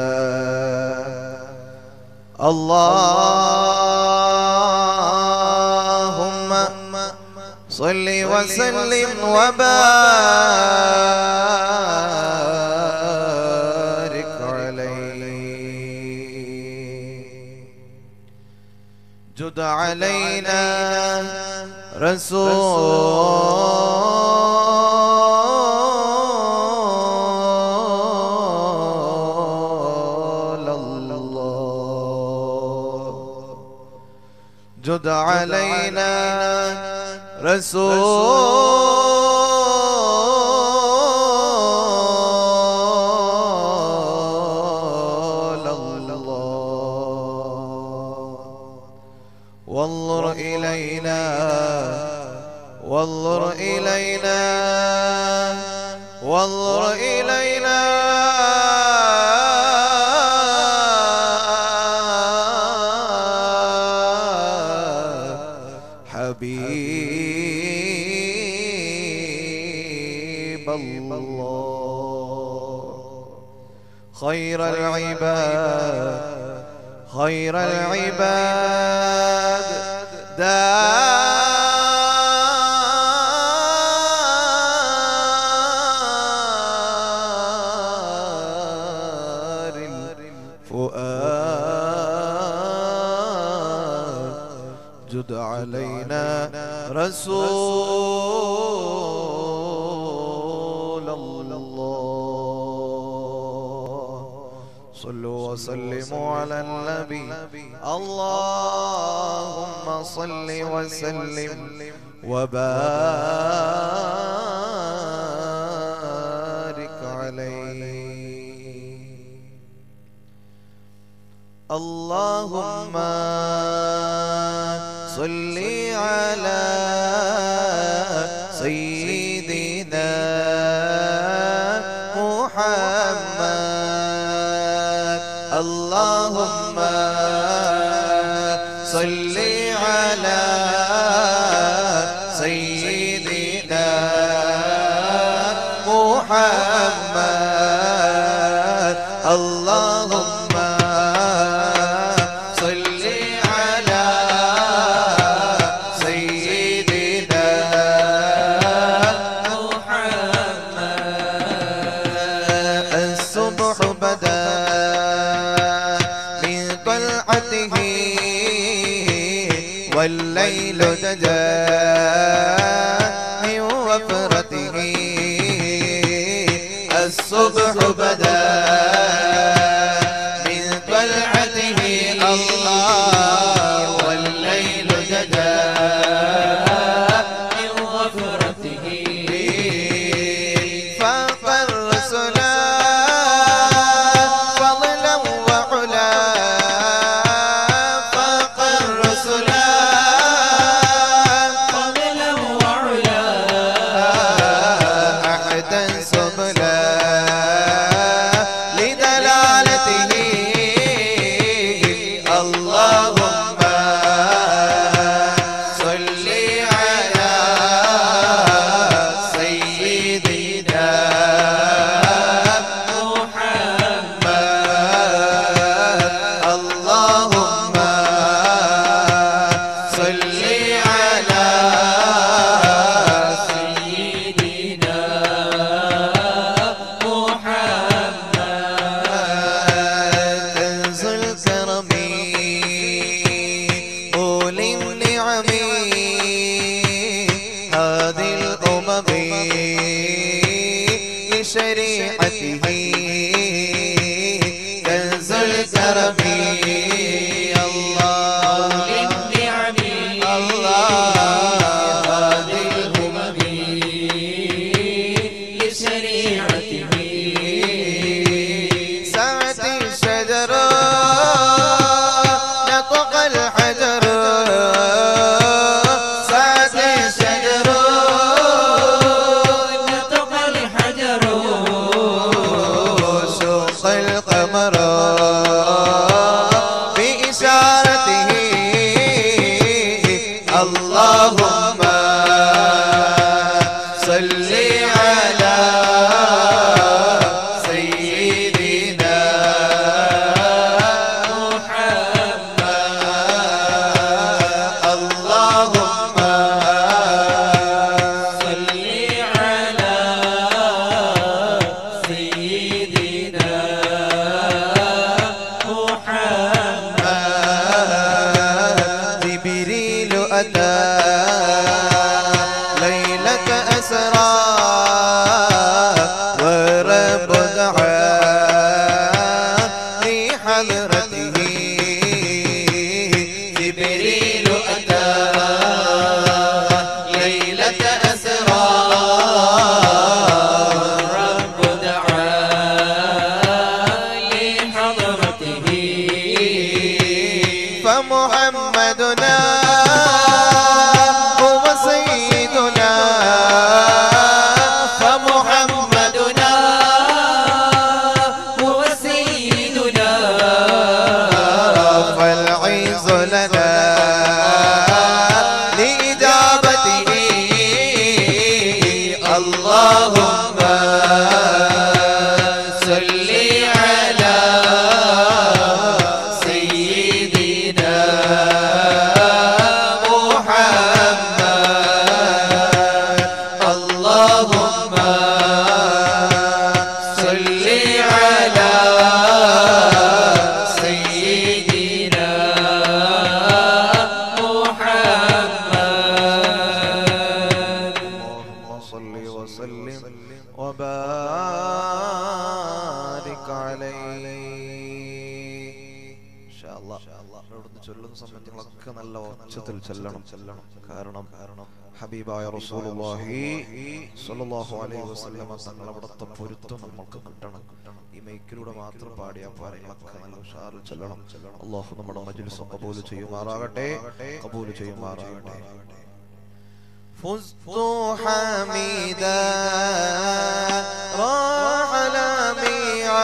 اللهم صل وسلم وبارك عليه جد علينا رسول الله جد علينا رسول الله وانظر إلينا وانظر إلينا وانظر إلينا حبيب الله خير العباد خير العباد دار الفؤاد جد علينا رسول الله صلوا وسلموا على النبي اللهم صل وسلم وبارك عليه اللهم صل على سيدنا محمد اللهم صل على سيدنا محمد اللهم صل على سيدنا محمد الصبح بدا من طلعته والليل دجا من وفرته الصبح بدا من طلعته الله والليل دجا من وفرته فاق الرسل فضلا وعلا فاق الرسل فضلا وعلا أحدا سبلا لدلالته اللهم صل على سيدنا محمد اللهم صل على سيدنا محمد كنز الكرم أولي النعم هذه الأمم لشريعته كنز الكرم الله الله هذه الأمم لشريعته سعت الشجر نطق الحجر سعت الشجر نطق الحجر شق القمر بإشارته اللهم صل على سيدنا محمد اللهم صل على سيدنا محمد جبريل أتى ليلة أسرى ورب دعا لحضرته جبريل أتى ليلة أسرى ورب دعا لحضرته فمحمدنا هو سيدنا فمحمدنا هو سيدنا فالعز لنا لإجابته اللهم صل على سيدنا محمد اللهم صل على سيدنا محمد وبارك عليه. ഇവിടുന്ന് ചൊല്ലുന്ന സമയത്ത് നിങ്ങളൊക്കെ നല്ല ഒച്ചത്തിൽ ചെല്ലണം. കാരണം ഹബീബായ റസൂലുള്ളാഹി സ്വല്ലല്ലാഹു അലൈഹി വസല്ലമ തങ്ങൾ അവിടുത്തെ പൊരുത്തം നമ്മൾക്ക് കിട്ടണം. ഈ മൈക്കിലൂടെ മാത്രം പാടിയാൽ കാര്യങ്ങളൊക്കെ നല്ല ഉഷാറിൽ ചെല്ലണം. അല്ലാഹു നമ്മുടെ മജ്ലിസ് ഖബൂൽ ചെയ്യുമാറാകട്ടെ. ഫുസ്തു ഹമീദാ റഹല മിആ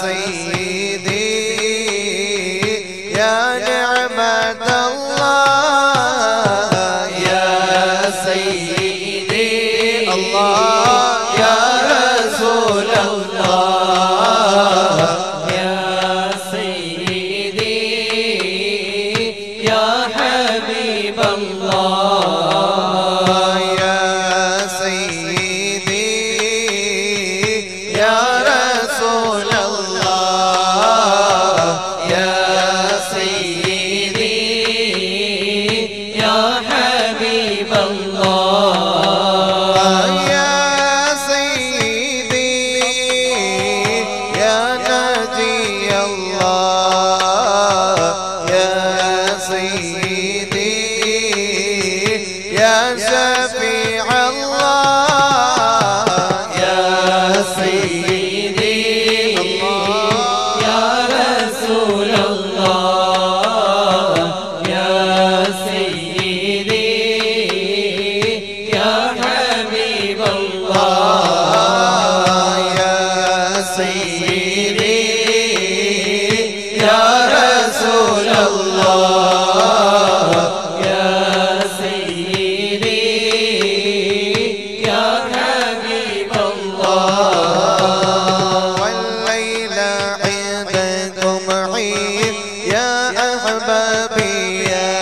سيدي يا نعمة الله يا سيدي الله يا رسول الله يا سيدي يا حبيب الله يا سيدي يا رسول الله يا سيدي يا حبيب الله يا سيدي يا نجي الله يا سيدي يا شفيع الله يا سيدي يا رسول الله يا سيدي يا حبيب الله يا سيدي يا رسول الله يا سيدي يا حبيب الله والليل عندكم عيد يا أحبابي يا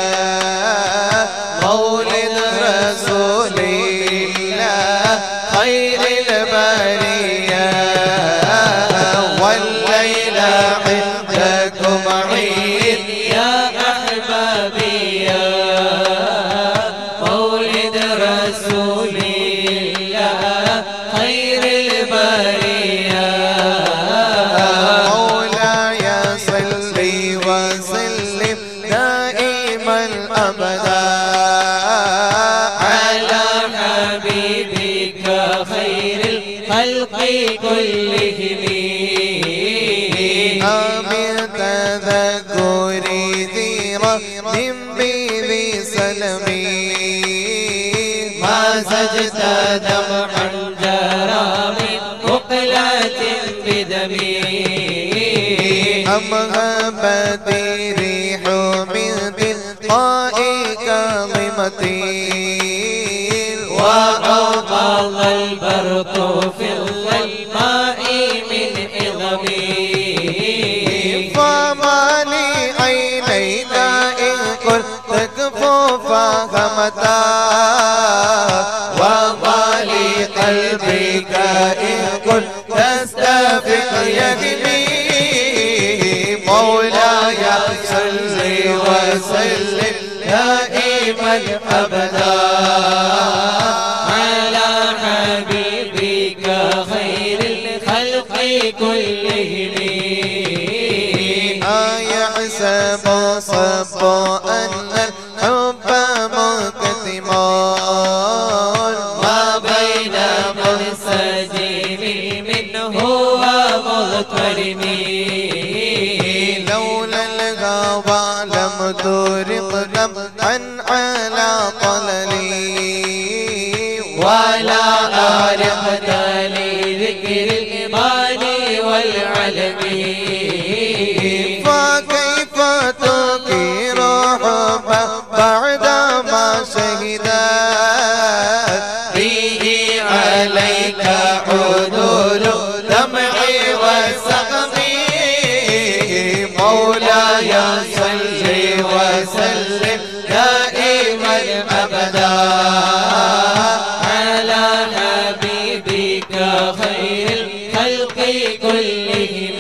مولد رسول الله خير البرية والليل عندكم عيد يا أحبابي يا مولد رسول الله خير البرية مولاي صل وسلم دائما أبدا على حبيبك خير الخلق كلهم آمين تذكر ذيرا من بذي سلمي ما سجت دمعا جرى من مقلة بدمي أم غابت ريح من تلقاء كاظمتي وأوقظ البرق في الماء من عظمي فما لي عينيك إن قلت تكفو فهمتا وما لي قلبك إن قلت تستفق يهمي مولاي صل وسلم دائما أبدا على حبيبك خير الخلق كلهم أيحسب صب أن الحب مكتمون ما بين منسجم منه ومضطرم لولا الغوى لم ترق لمحا على طللي ولا أرقت لذكر الإيمان والعلم فكيف تنكر حبا بعدما شهدت به عليك عدول دمعي وسقمي مولاي صل وسلم دائما أبدا على حبيبك خير الخلق كلهم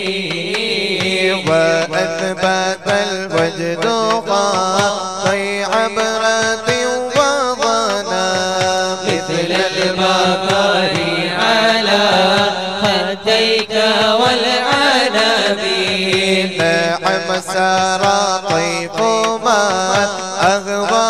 وأثبت الوجد خاطي عبرة وظنا مثل المكاري على خديك والعنب نعم سارى طيف ما أغوى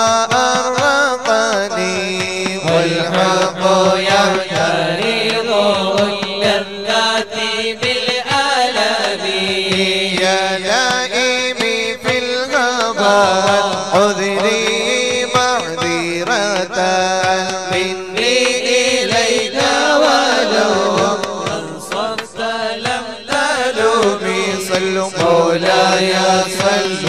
فأرقني والحب يعترض اللذات بالآلام يا لائمي في الغابات عذري معذرة مني إليك ولو أنصفت لم صلوا مولاي صل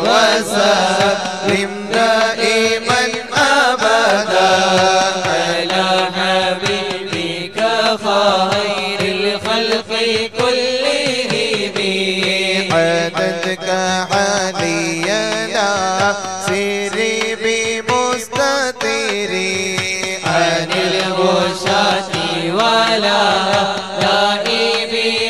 وسلم دائما أبدا على حبيبك خير الخلق كلهم عددك حاليا سيري بمستتري عن الغشاة ولا دائب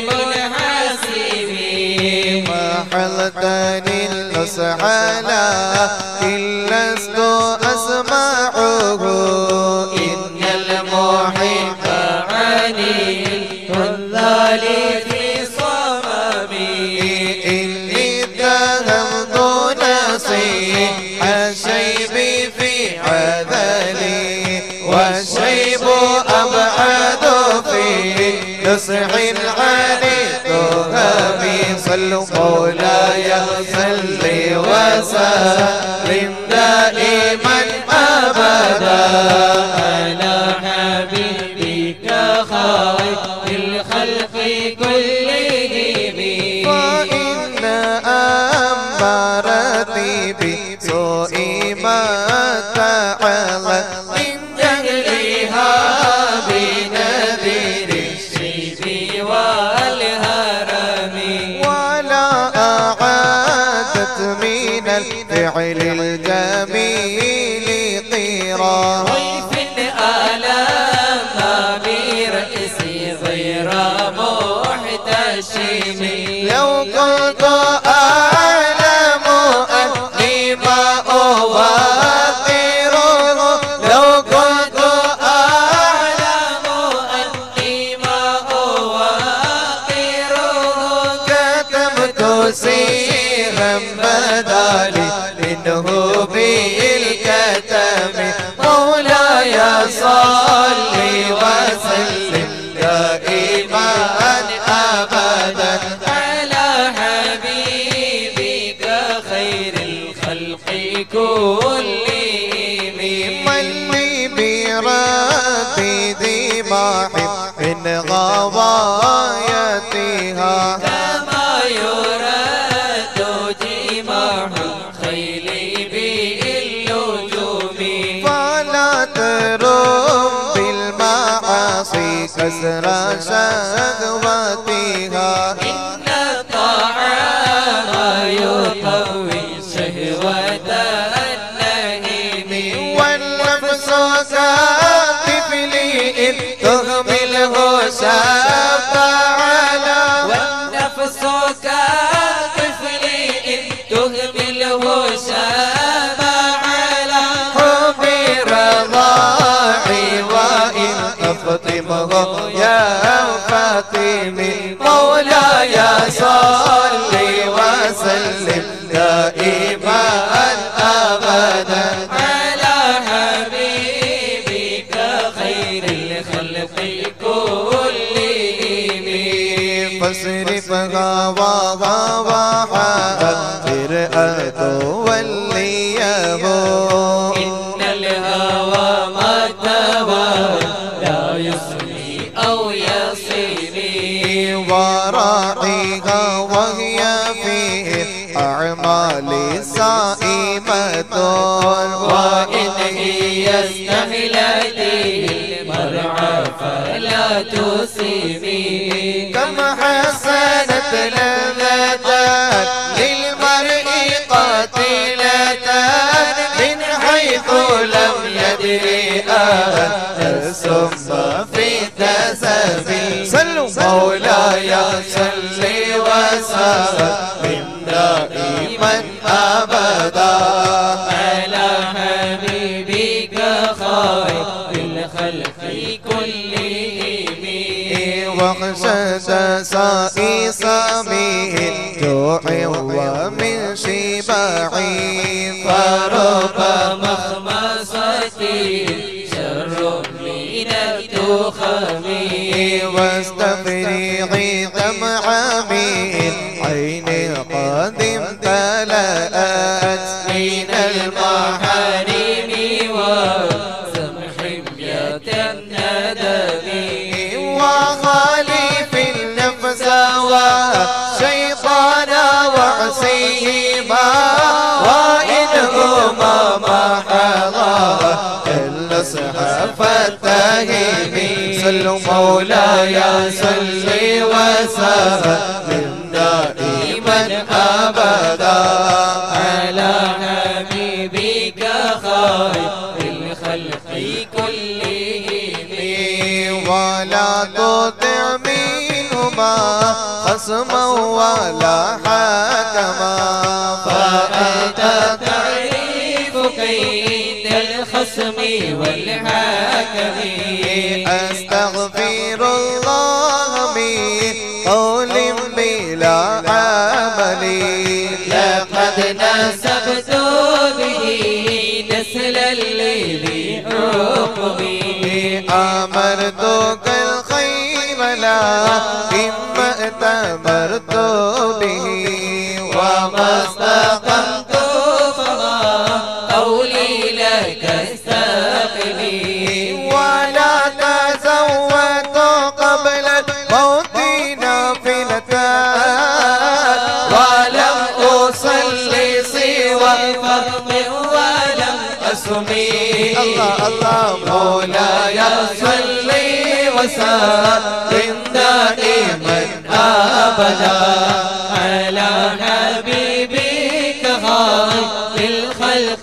منحسب محلتني النصح لكن لست أسمعه إن المحب عني الظال في صممي إني اتهمت نصيح الشيب في عذلي والشيب أبعد في نصح عن التهمي صلوا مولاي صل وسلم دائما أبدا على حبيبك خير الخلق كلهم فإن أمرتي بسوء ما تعالى من جهلها بنذير الشيب والهرم ولا أعادت من الفعل الجميل قيرا ضيف الآلام برأسي غير محتشم لو كنت أعلم أني ما أوقره لو كنت أعلم أني ما أوقره كتمت سيرا بدالي منه بالكتم مولاي صل وسلم دائما أبدا على حبيبك خير الخلق كلهم من لي بربي ذي محب من غوايتها كما يراد جماح الخيل باللجوم فلا ترم بالمعاصي كسر شهوتها إن الطعام يقوي شهوة النهيم والنفس كطفل إن تهمله شاب على والنفس كطفل إن تهمله شاب على حب رضاعي وإن أفطمه يا فاطمي مولاي صل وسلم دائما أبدا على حبيبك خير الخلق كلهم فاصرف هواها وحاضر أتوليه إن الهوى ما تهوى لا يصلي أو يصيني وراعيها وهي في أعمال سائمة وإن هي استحلتي المرعى فلا تسيبي كم حسنت لذة للمرء قاتلة من حيث لم يدري السم في تسبيل صلوا مولاي صل وسلم دائما أبدا على حبيبك خير الخلق كلهم وخشت سائس من جوع ومن شبع فرب مخمصتي شر من الدخم واستفرغي دمع من عين قد امتلأت من المحارم وسمح يتندم وخالف النفس والشيطان مولاي صل وسلم دائما أبدا على حبيبك خير الخلق كلهم ولا تطع منهما خصما ولا حكما فأنت تعرف كيد الخصم والحاكم أستغفر الله من قول بلا عمل لقد نسبت به نسلا لذي عقبي أمرتك الخير لا إما ائتمرت به وما استقمت فما قولي لك استقمي ولا تزودت قبل الموت نافلتان ولم أصلي سوى فرض ولم أصمي الله مولاي صل وسلم دائما أبدا على حبيبك خير الخلق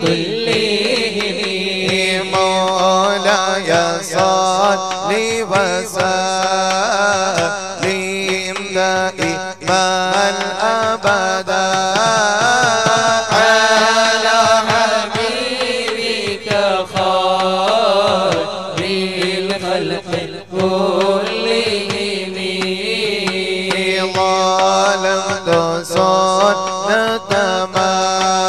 كلهم مولاي صل وسلم دائما أبدا على حبيبك خير الخلق كلهم ظلمت سنة ما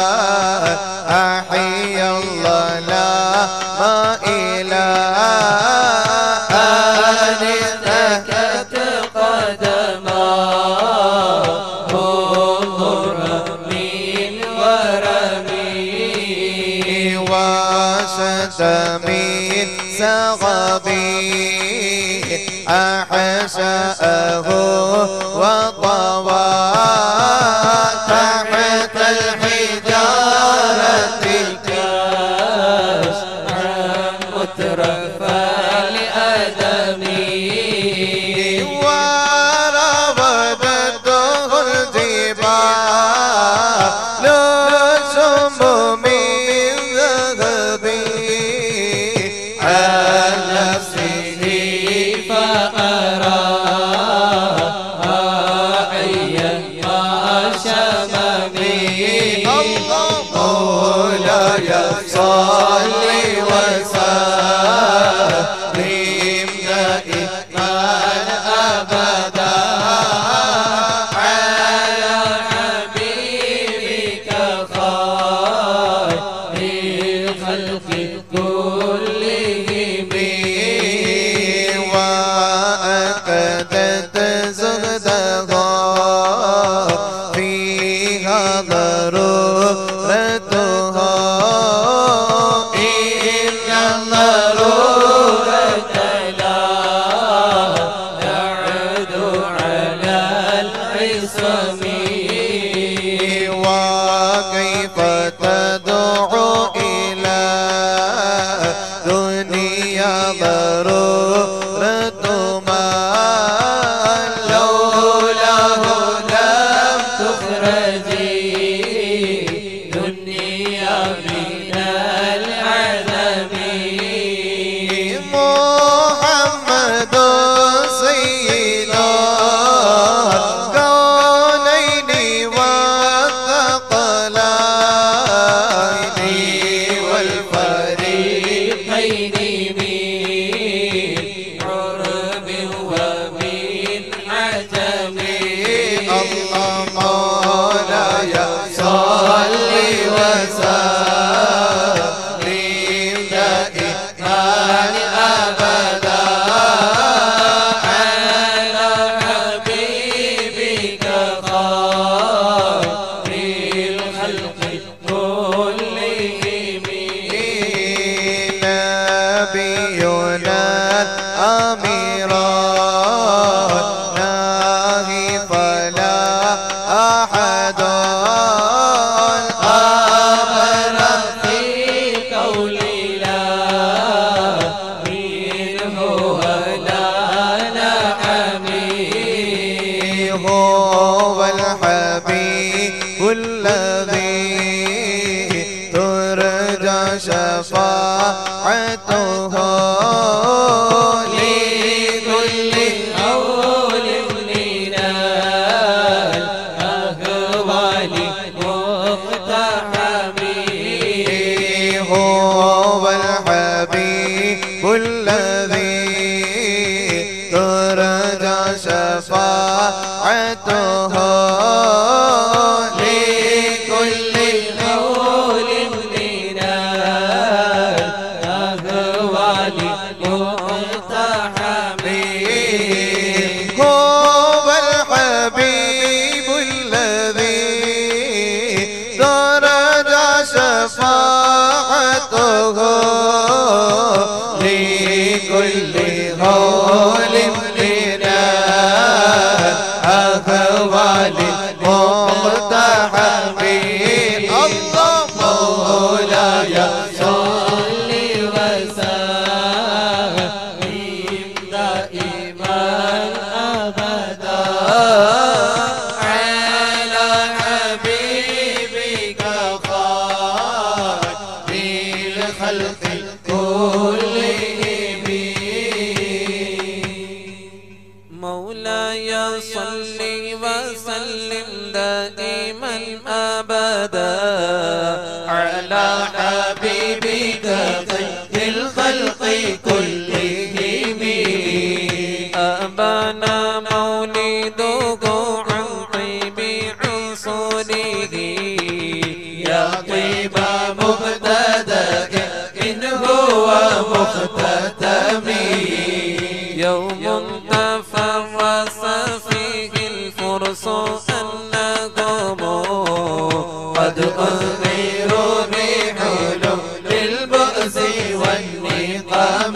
أحيا الله لا ما إله أنستكت قدماه ضر من ورمي وشتمين سغبي أحشأه وطوى تحت الحجارة كاش عن مترف لأدمي وراودته الجبال سم من ذهب عن نفسه فأراها عيا ما شممي مولاي صل وسلم دائما أبدا على حبيبك خير الخلق كلهم وأكدت زهده فيها ضرورتها إن الضرورة لا تعد على العصم وكيف تدعو إلى دنيا ضرورة ما لولاه لم تخرجي دنيا من العذاب محمد سيد الكونين هو الحبيب الذي ترجى شفاعته لكل هول من الأهوال مقتحم هو الحبيب الذي ترجى شفاعته لكل هول من الأهوال مقتحم هو الحبيب الذي ترجى شفاعته لكل هول من الأهوال مقتحم الله مولاي صل وسلم دائما أبدا على حبيبك خير الخلق كلهم مولاي صل وسلم دائما أبدا على حبيبك خير الخلق كلهم أبانا مولده عن طيب عصره يا طيب مبتدأ إن هو مختتم يوم تفرس فيه الفرس أنكم قد أنذروا بحلول البؤس والنقم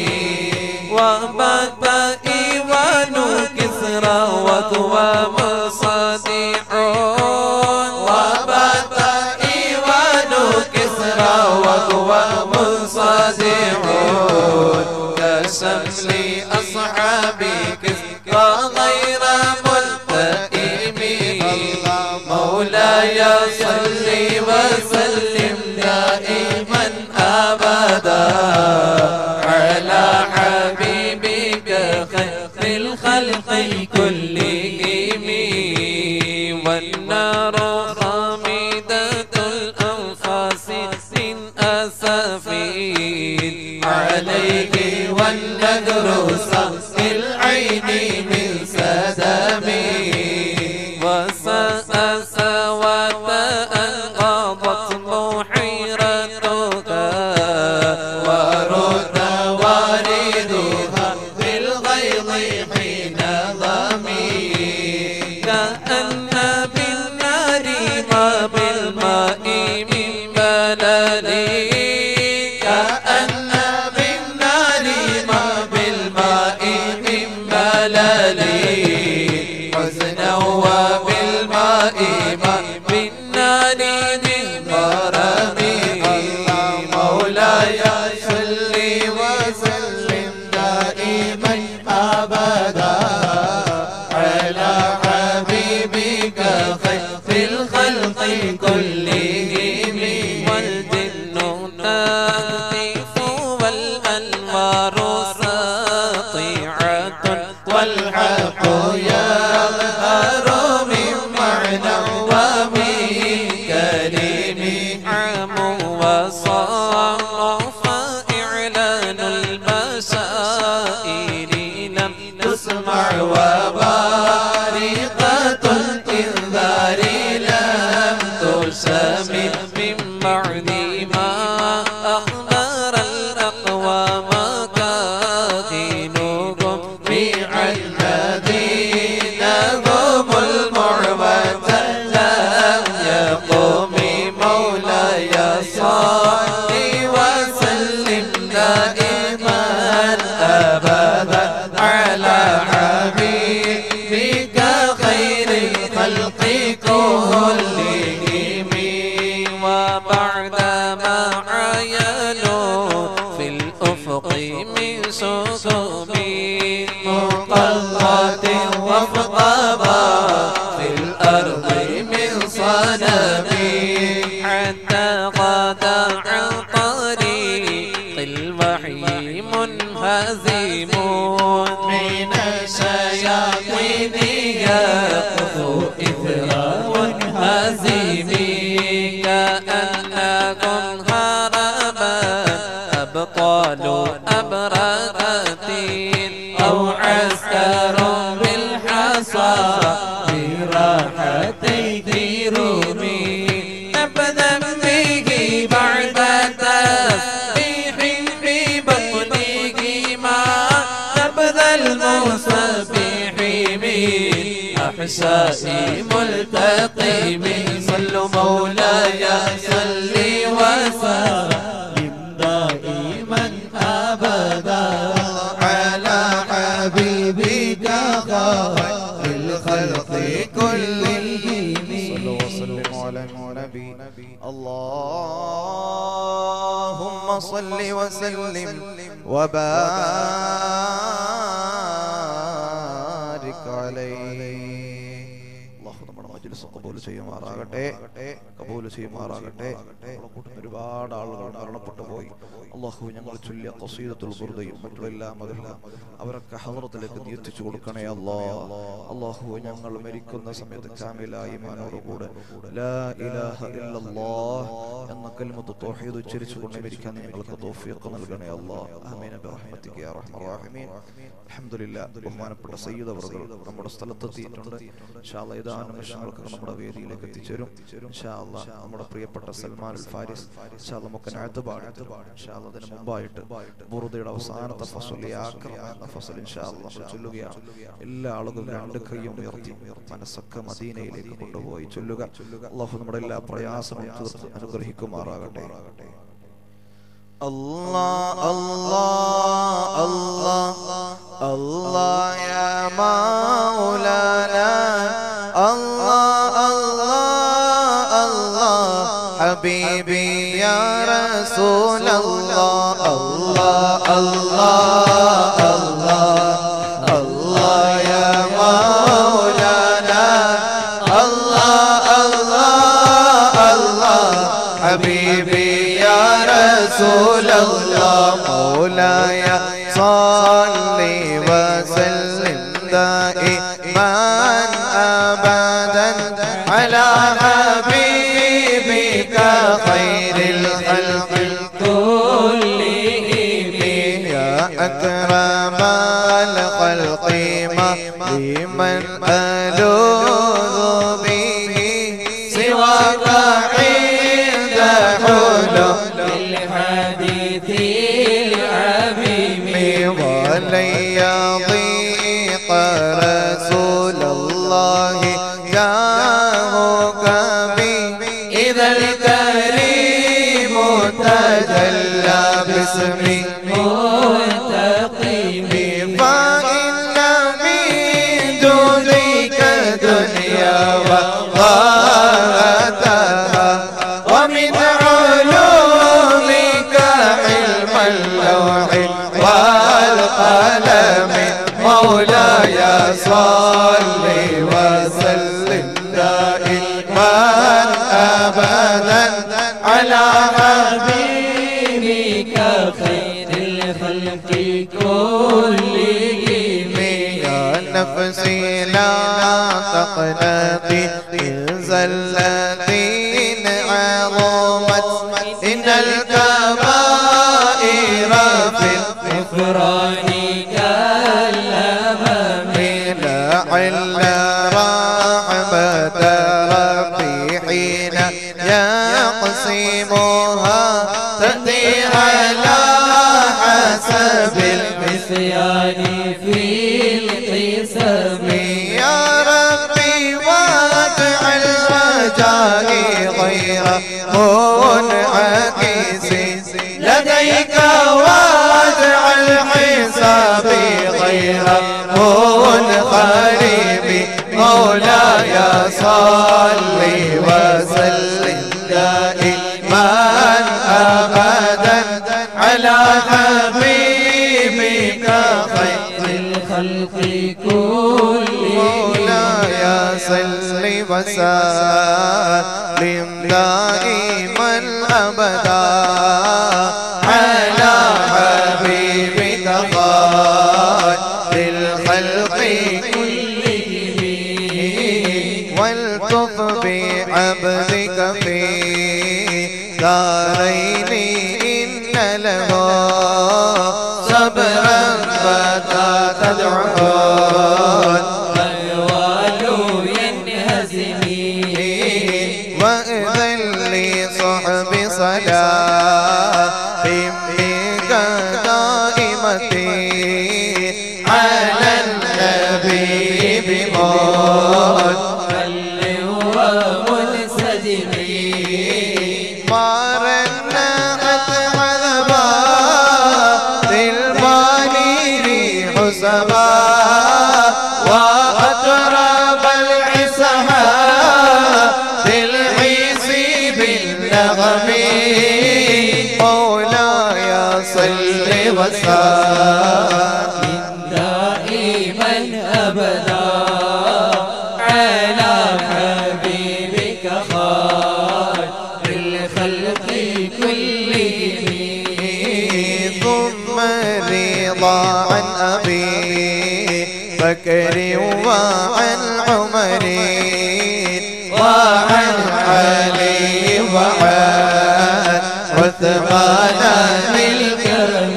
وبات إيوان كسرى وكوى مصادع وبات إيوان كسرى وكوى مصادع كشمل أصحابك غير ملتئم مولاي صل وسلم دائما أبدا على حبيبك خير الخلق كلهم والنار خامدة الأنفاس من أسفين عليك والنذر سقي العين من سدمي وسأس وتأنقضت بحيرتك ورد واردها بالغيظ حين ضمي كأن بالنار ما بالماء من بلدي كأن بالنار ما بالماء من بلدي حزنا وبالماء ما بالنار من غرمي مولاي صل وسلم دائما أبدا على حبيبك خير الخلق كلهم والجن تهتف والأنوار ساطعة والحق يظهر من يقف إثرا هزيمي كأنكم هربا أبطال أبرقة أو عسكر بالحصى براحتي رومي نبذا به بعد تسبيح في بطنه ما نبذ المصبيح من أحشائي ملتقم صلوا مولاي صل وسلم دائما أبدا على حبيبك خير الخلق كلهم صلوا وسلموا على النبي اللهم صل وسلم وبارك عليه അല്ലാഹു നമ്മുടെ മജ്‌ലിസ് ഖബൂൽ ചെയ്യുമാറാകട്ടെ ഒരുപാട് ആളുകൾ മരണപ്പെട്ടു പോയി അല്ലാഹു ഞങ്ങൾ ചൊല്ലിയ ഖസീദത്തുൽ ബുർദയും മറ്റെല്ലാം അവരൊക്കെ ഹദ്റത്തിലേക്ക് എത്തിച്ചു കൊടുക്കണേ അല്ലാഹു ഞങ്ങൾ മരിക്കുന്ന സമയത്ത് കാമിലായ ഈമാനോടുകൂടെ ലാ ഇലാഹ ഇല്ലല്ലാഹ് എന്ന കലിമത്ത് തൗഹീദ് ഉച്ചരിച്ചുകൊണ്ട് മരിക്കാൻ ഞങ്ങൾക്ക് തൗഫീഖ് നൽകണേ അല്ലാഹ് ആമീൻ ബിറഹ്മതിക യാ റഹ്മാൻ റഹീം അൽഹംദുലില്ലാഹ് ബഹുമാനപ്പെട്ട സയ്യിദ് അവറുകൾ നമ്മുടെ സ്ഥലത്തെത്തിയിട്ടുണ്ട് ഇൻഷാ അല്ലാഹ് ഏതാനും നിമിഷങ്ങൾക്ക് നമ്മുടെ വേദിയിലേക്ക് എത്തിച്ചേരും ഇൻഷാ അല്ലാഹ് നമ്മുടെ പ്രിയപ്പെട്ട സൽമാൻ അൽ ഫാരിസ് ഇൻഷാ അല്ലാഹ് നമുക്ക് നഅ്തബാണ് ഇൻഷാ അല്ലാഹ് അതിന് മുമ്പായിട്ട് ബുർദയുടെ അവസാനത്തെ ഫസൽ യാക്രം എന്ന ഫസൽ ഇൻഷാ അല്ലാഹ് ചൊല്ലുകയാണ് എല്ലാ ആളുകളും രണ്ട് കൈയും ഉയർത്തി മനസ്സൊക്കെ മദീനയിലേക്ക് കൊണ്ടുപോയി ചൊല്ലുക അല്ലാഹു നമ്മുടെ എല്ലാ പ്രയാസവും തീർത്ത് അനുഗ്രഹിക്കുമാറാകട്ടെ الله الله الله الله يا مولانا الله الله الله حبيبي يا رسول الله الله الله الله الله يا مولانا الله الله الله حبيبي يا رسول الله مولاي صل وسلم دائما أبدا على حبيبك خير الخلق كلهم يا أكرم الخلق لمن ألوذ به سواك عند حلول الحديث العميم ولن يضيق رسول الله جاهك بي إذا الكريم تجلى باسمي منتقم فإن من دونك دنيا وغايتها ومن علومك علم اللوح والقلم مولاي صل وسلم دائما أبدا على حبيبك خير الخلق كلهم يا نفسي لا تقنطي من زلة عظمت إن الكبائر في الغفران كالأمم لعل رحمة ربي حين يقسمها تأتي على حسب النسيان في القسم يا ربي واجعل رجائي غير منعكس لديك واجعل حسابي غير منقلب مولاي صل وسلم دائما أبدا على حبيبك خير الخلق كلهم مولاي صل وسلم دائما أبدا على حبيبك خير الخلق كلهم والطف بعبدك في دارين إن له صبرا فتا تدعون والوال ينهزمي وإذن لصحب صلاة بك دائمتي على النبي بموت مارنات عذبا للباني ريح سما وأتراب العسها للعيس بالنغم مولاي صل وسلم دائما أبدا على حبيبك خير الخلق كلهم ثم رضا عن أبي بكر وعن عمر وعن علي وعن عثمان بالكرم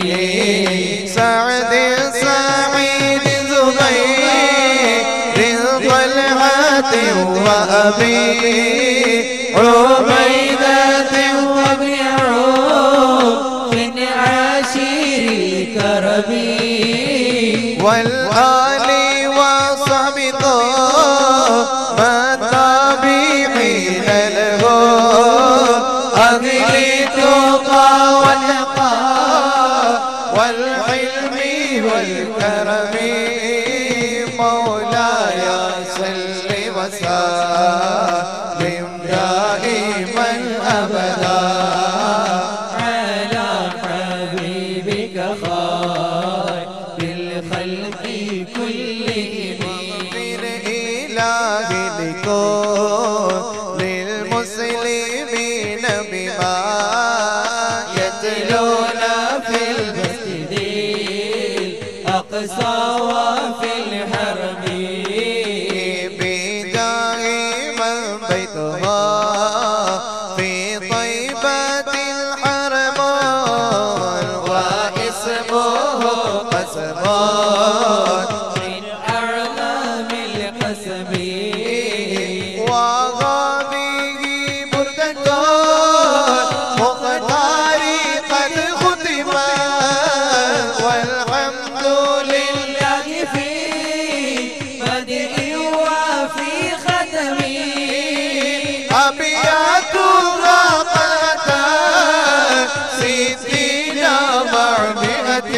سعد سعيد زبير طلحة وأبي عبيدة وابن عوف عاشر كربي والآل وصحب ما التابعين له أهل التقى والنقاء والحلم والكرم مولاي صل وسلم دائما أبدا على حبيبك خير الخلق كلهم من إله لكل للمسلمين بما يتلون في المسجد الأقصى وفي الحرم بجاه من بيتها في طيبة الحرم واسمه قسم من أعلام القسم وغابه بردة مختاري قد ختما والحمد لله في بدء وفي ختم أبياتها قلتا ستين مرمئة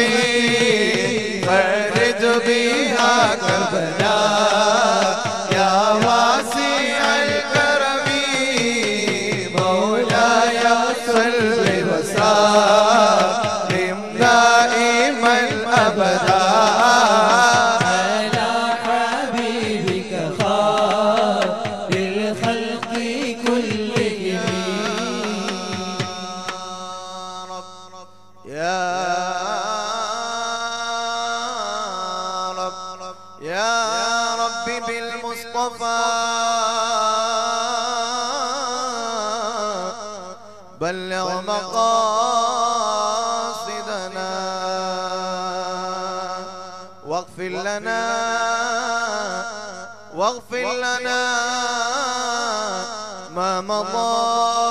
فرد بها كربلاء يا واسع الكرم مولاي صل وسلم دائما أبدا على حبيبك خير الخلق كلهم يا رب بالمصطفى بلغ مقاصدنا واغفر لنا ما مضى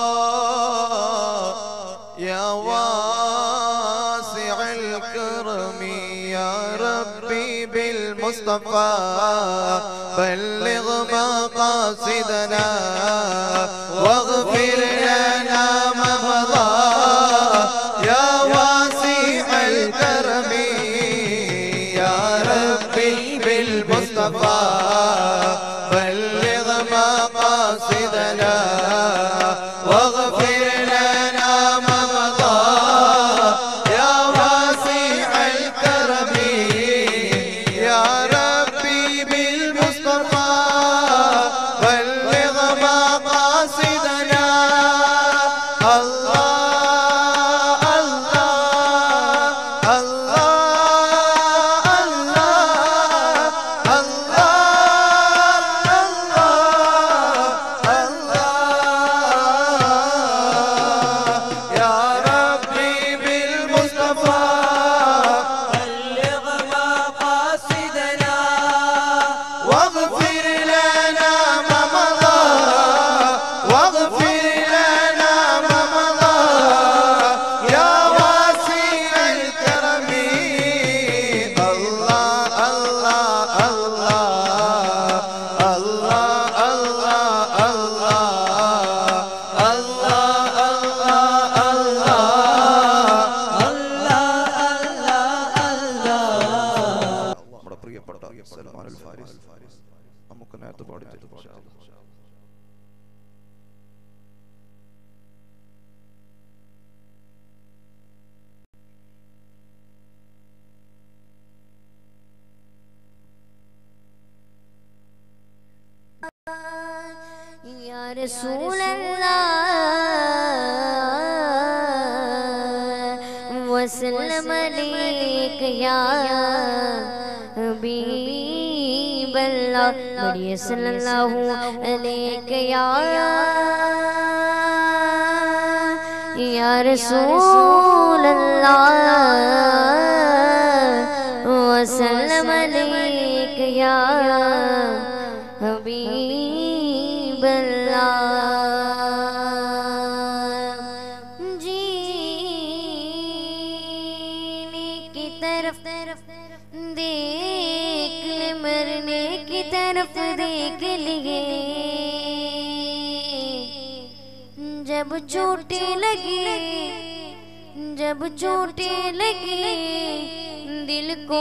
يا واسع الكرم يا ربي بالمصطفى بلغ مقاصدنا واغفر لنا ما مضى يا واسع الكرم يا ربي بالمصطفى بلغ مقاصدنا واغفر لنا ما مضى يا واسع الكرم يا ربي بالمصطفى بلغ مقاصدنا الله നമുക്കതിനകത്ത് പാടിത്തരും ഇൻഷാ അല്ലാഹ്. या रसूल अल्लाह वसल्लम अलैक या हबीब अल्लाह बढ़िया सल्लल्लाहु अलैक या रसूल अल्लाह वसल्लम अलैक या हबीब अल्लाह जीने की तरफ देख ले मरने की तरफ देख लिए जब चोटें लगी दिल को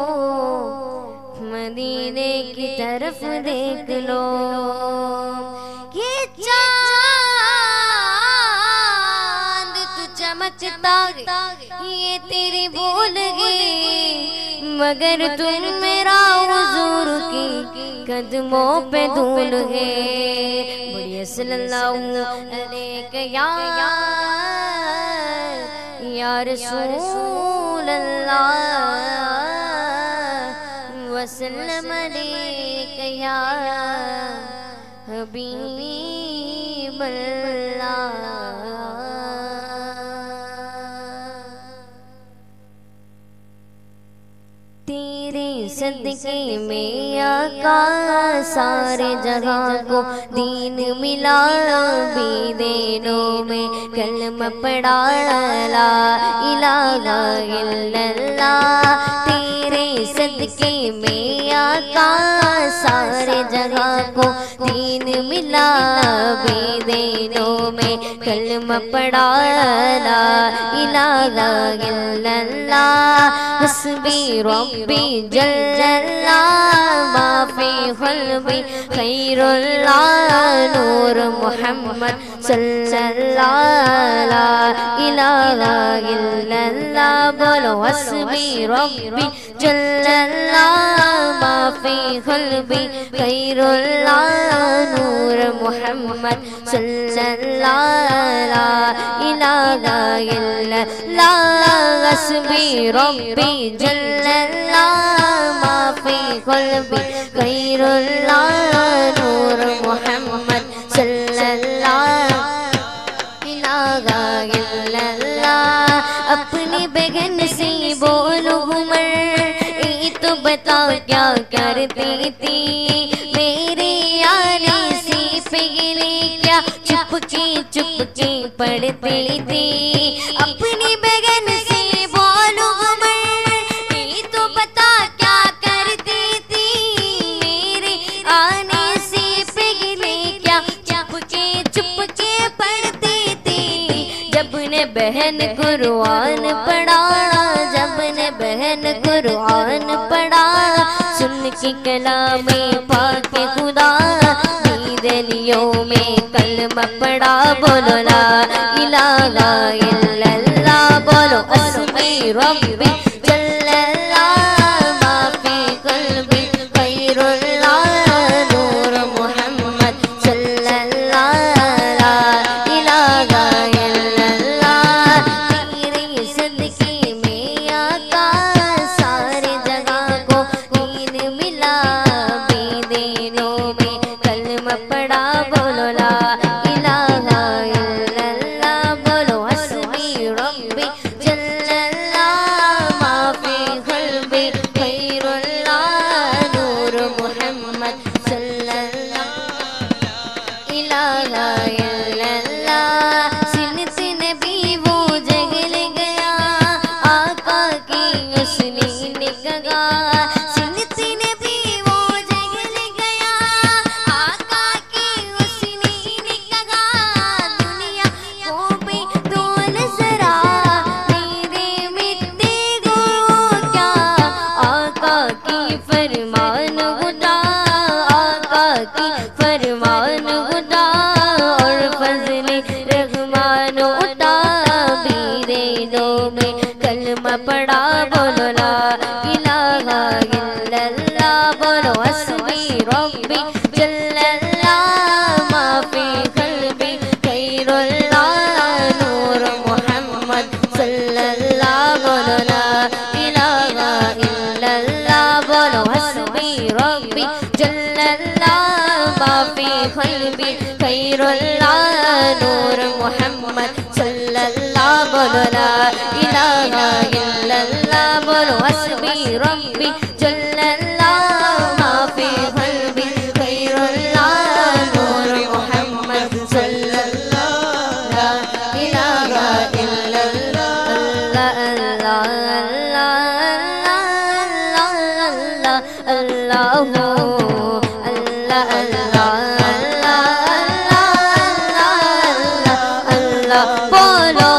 मदीने की तरफ देख लो ये चांद तू चमकता ये तेरी भूल गई मगर तुम मेरा हुजूर की कदमों पे धूल गए बढ़िया सल्लल्लाहु अलैहि या रसूल अल्लाह वसल्लम अलैक या हबीब अल्लाह तेरे सदके में आका सारे जहां को दीन मिला बेदीनों में कलमा पढ़ा ला इलाहा इल्लल्लाह तेरे सदके में आका सारे जहां को दीन मिला बेदीनों में कलमा पढ़ा ला इलाहा इल्लल्लाह हस्बी रब्बी जल्लल्लाह माफी क़ल्बी खैरुल्लाह नूर मुहम्मद सल्लल्लाहु ला इलाहा इल्लल्लाह बोलो हस्बी रब्बी जल्लल्लाह माफी क़ल्बी खैरुल्लाह नूर मुहम्मद सल्लल्लाहु ला इलाहा इल्लल्लाह हस्बी रब्बी जल्लल्लाह माफी क़ल्बी खैरुल्लाह नूर मुहम्मद सल्लल्लाहु इलाहा इल्लल्लाह अपनी बहन से बोलूं मैं ये तो बता क्या करती थी मेरे आने से पहले क्या चुपके पढ़ती थी अपनी बहन से बोलूं मैं ये तो बता क्या करती थी मेरे आने से पहले क्या चुपके पढ़ती थी जब ने बहन कुरान पढ़ा जब ने बहन कुरान पढ़ा सुन के कलामे पाक खुदा दीदलियों में कलमा पढ़ा बोलो ला इलाहा इल्लल्लाह बोलो अस्मी रब्बी जल्लल्लाह माफी क़ल्बी खैरुल्लाह नूर मुहम्मद सल्लल्लाहु ला इलाहा इल्लल्लाह तेरे सदके में आका सारे जगह को दीन मिला बेदीनों में कलमा पढ़ा बोलो ला इलाहा इल्लल्लाह बोलो हस्बी रब्बी जल्लल्लाह माफी क़ल्बी खैरुल्लाह नूर मुहम्मद सल्लल्लाहु इलाहा इल्लल्लाह सिनत नबी वो जगल गया आका की उसने निकगा सिनत नबी वो जगल गया आका की उसने निकगा दुनिया को भी तो नजरा मेरे मिट्टी गुरु क्या आका की फरमान गुदा आका کی فرمان اٹھا اور فضل رحمان اٹھا میرے دو میں کلمہ پڑھا بولو لا الہ الا اللہ بولو حسبی ربی جل اللہ ما فی قلبی خیر اللہ نور محمد صلی اللہ بولو لا الہ الا اللہ بولو حسبی ربی جل اللہ ما فی قلبی خیر اللہ نور محمد صلی اللہ بولو لا الہ الا اللہ بولو حسبی ربی جل اللہ ما فی قلبی خیر اللہ نور محمد صلی اللہ لا الہ الا اللہ اللہ بولو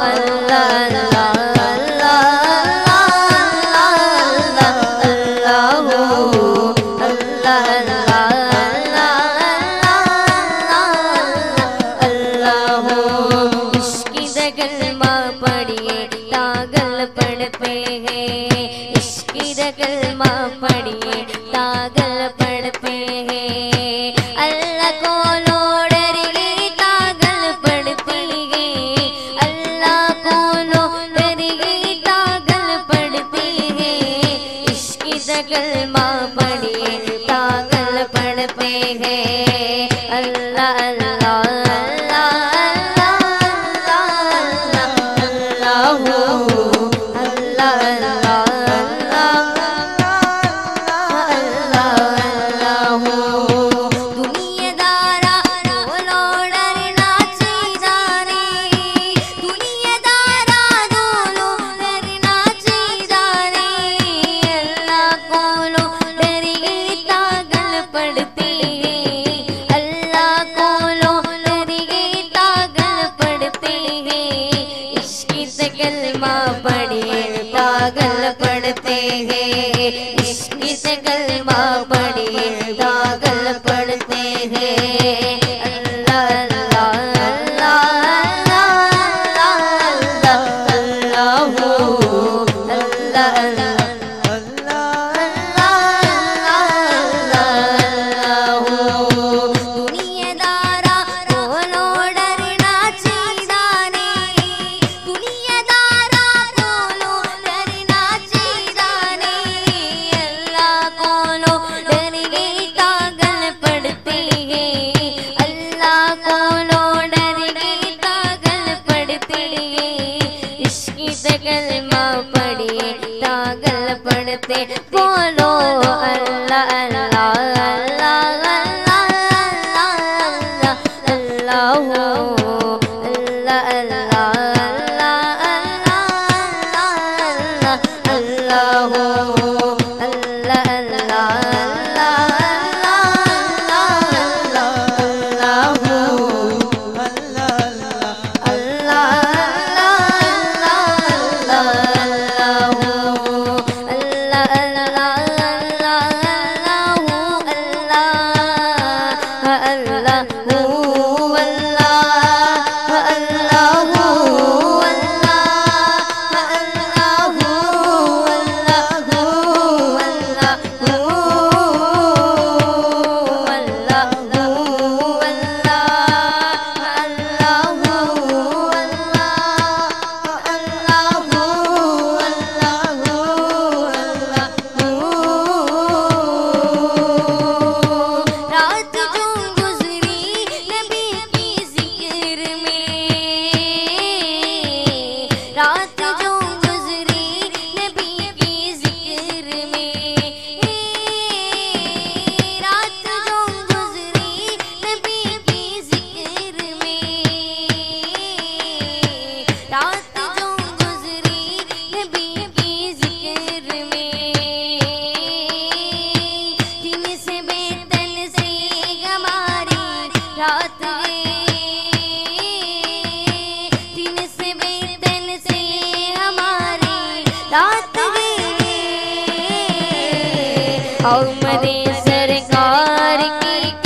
عشق کلمہ پڑھیے پاگل پڑھتے ہیں عشق کلمہ پڑھیے پاگل پڑھتے ہیں اللہ کو لوڑ رہی پاگل پڑھتے ہیں اللہ کو لوڑ رہی پاگل پڑھتے ہیں عشق کلمہ پڑھیے پاگل پڑھتے ہیں اللہ اللہ کلمہ پڑھیے پاگل پڑھتے ہیں عشق سے کلمہ پڑھیے پاگل پڑھتے ہیں اللہ اللہ کلمہ پڑھیے پاگل پڑھتے بولو اللہ اللہ آمد سرکار کی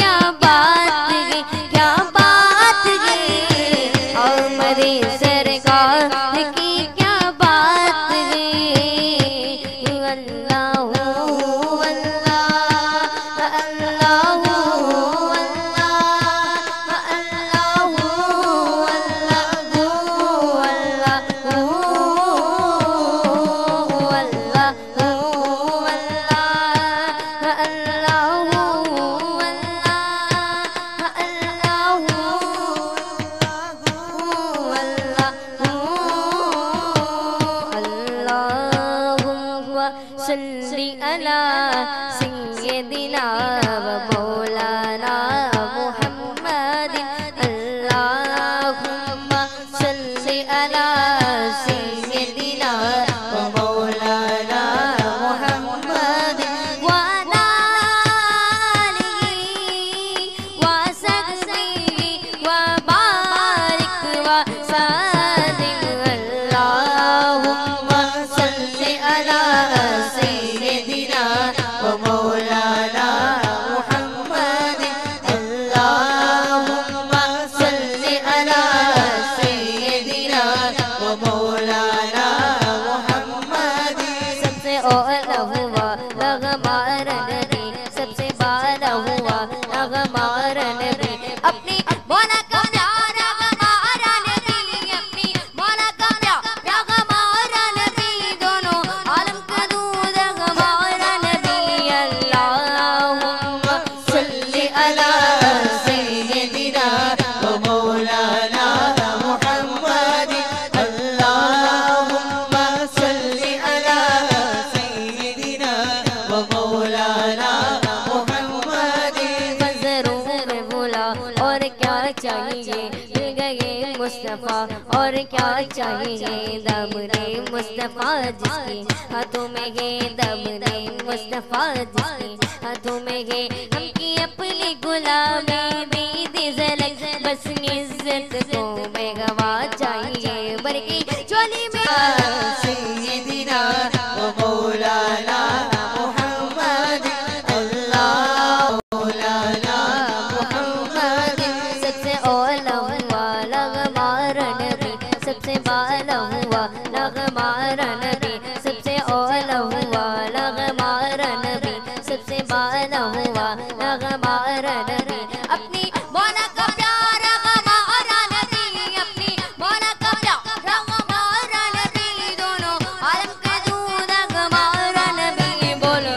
हमारा नबी अपनी मौला का प्यारा हमारा नबी अपनी मौला का प्यारा हमारा नबी दोनों आलम का दूध हमारा नबी अल्लाहुम्मा सल्ली अला सय्यदिना व मौलाना मुहम्मद अल्लाहुम्मा सल्ली अला सय्यदिना व मौलाना मुहम्मद नजरों में बोला और क्या चाहिए मिल गए मुस्तफा और क्या चाहिए दमने मुस्तफा जिसके हाथों में है दमने मुस्तफा जिसके हाथों में है हम की अपनी गुलामी दे झलक बस इज्जत को में गवा चाहिए बरकी चोली में सय्यदिना व मौलाना मुहम्मद अल्लाह मौलाना मुहम्मद सबसे औला हुआ हमारा नबी सबसे बाला हुआ हमारा नबी सबसे औला हुआ हमारा नबी सबसे बाला हुआ हमारा नबी अपनी मौला का प्यारा हमारा नबी अपनी मौला का प्यारा हमारा नबी दोनों आलम के दूध हमारा नबी बोलो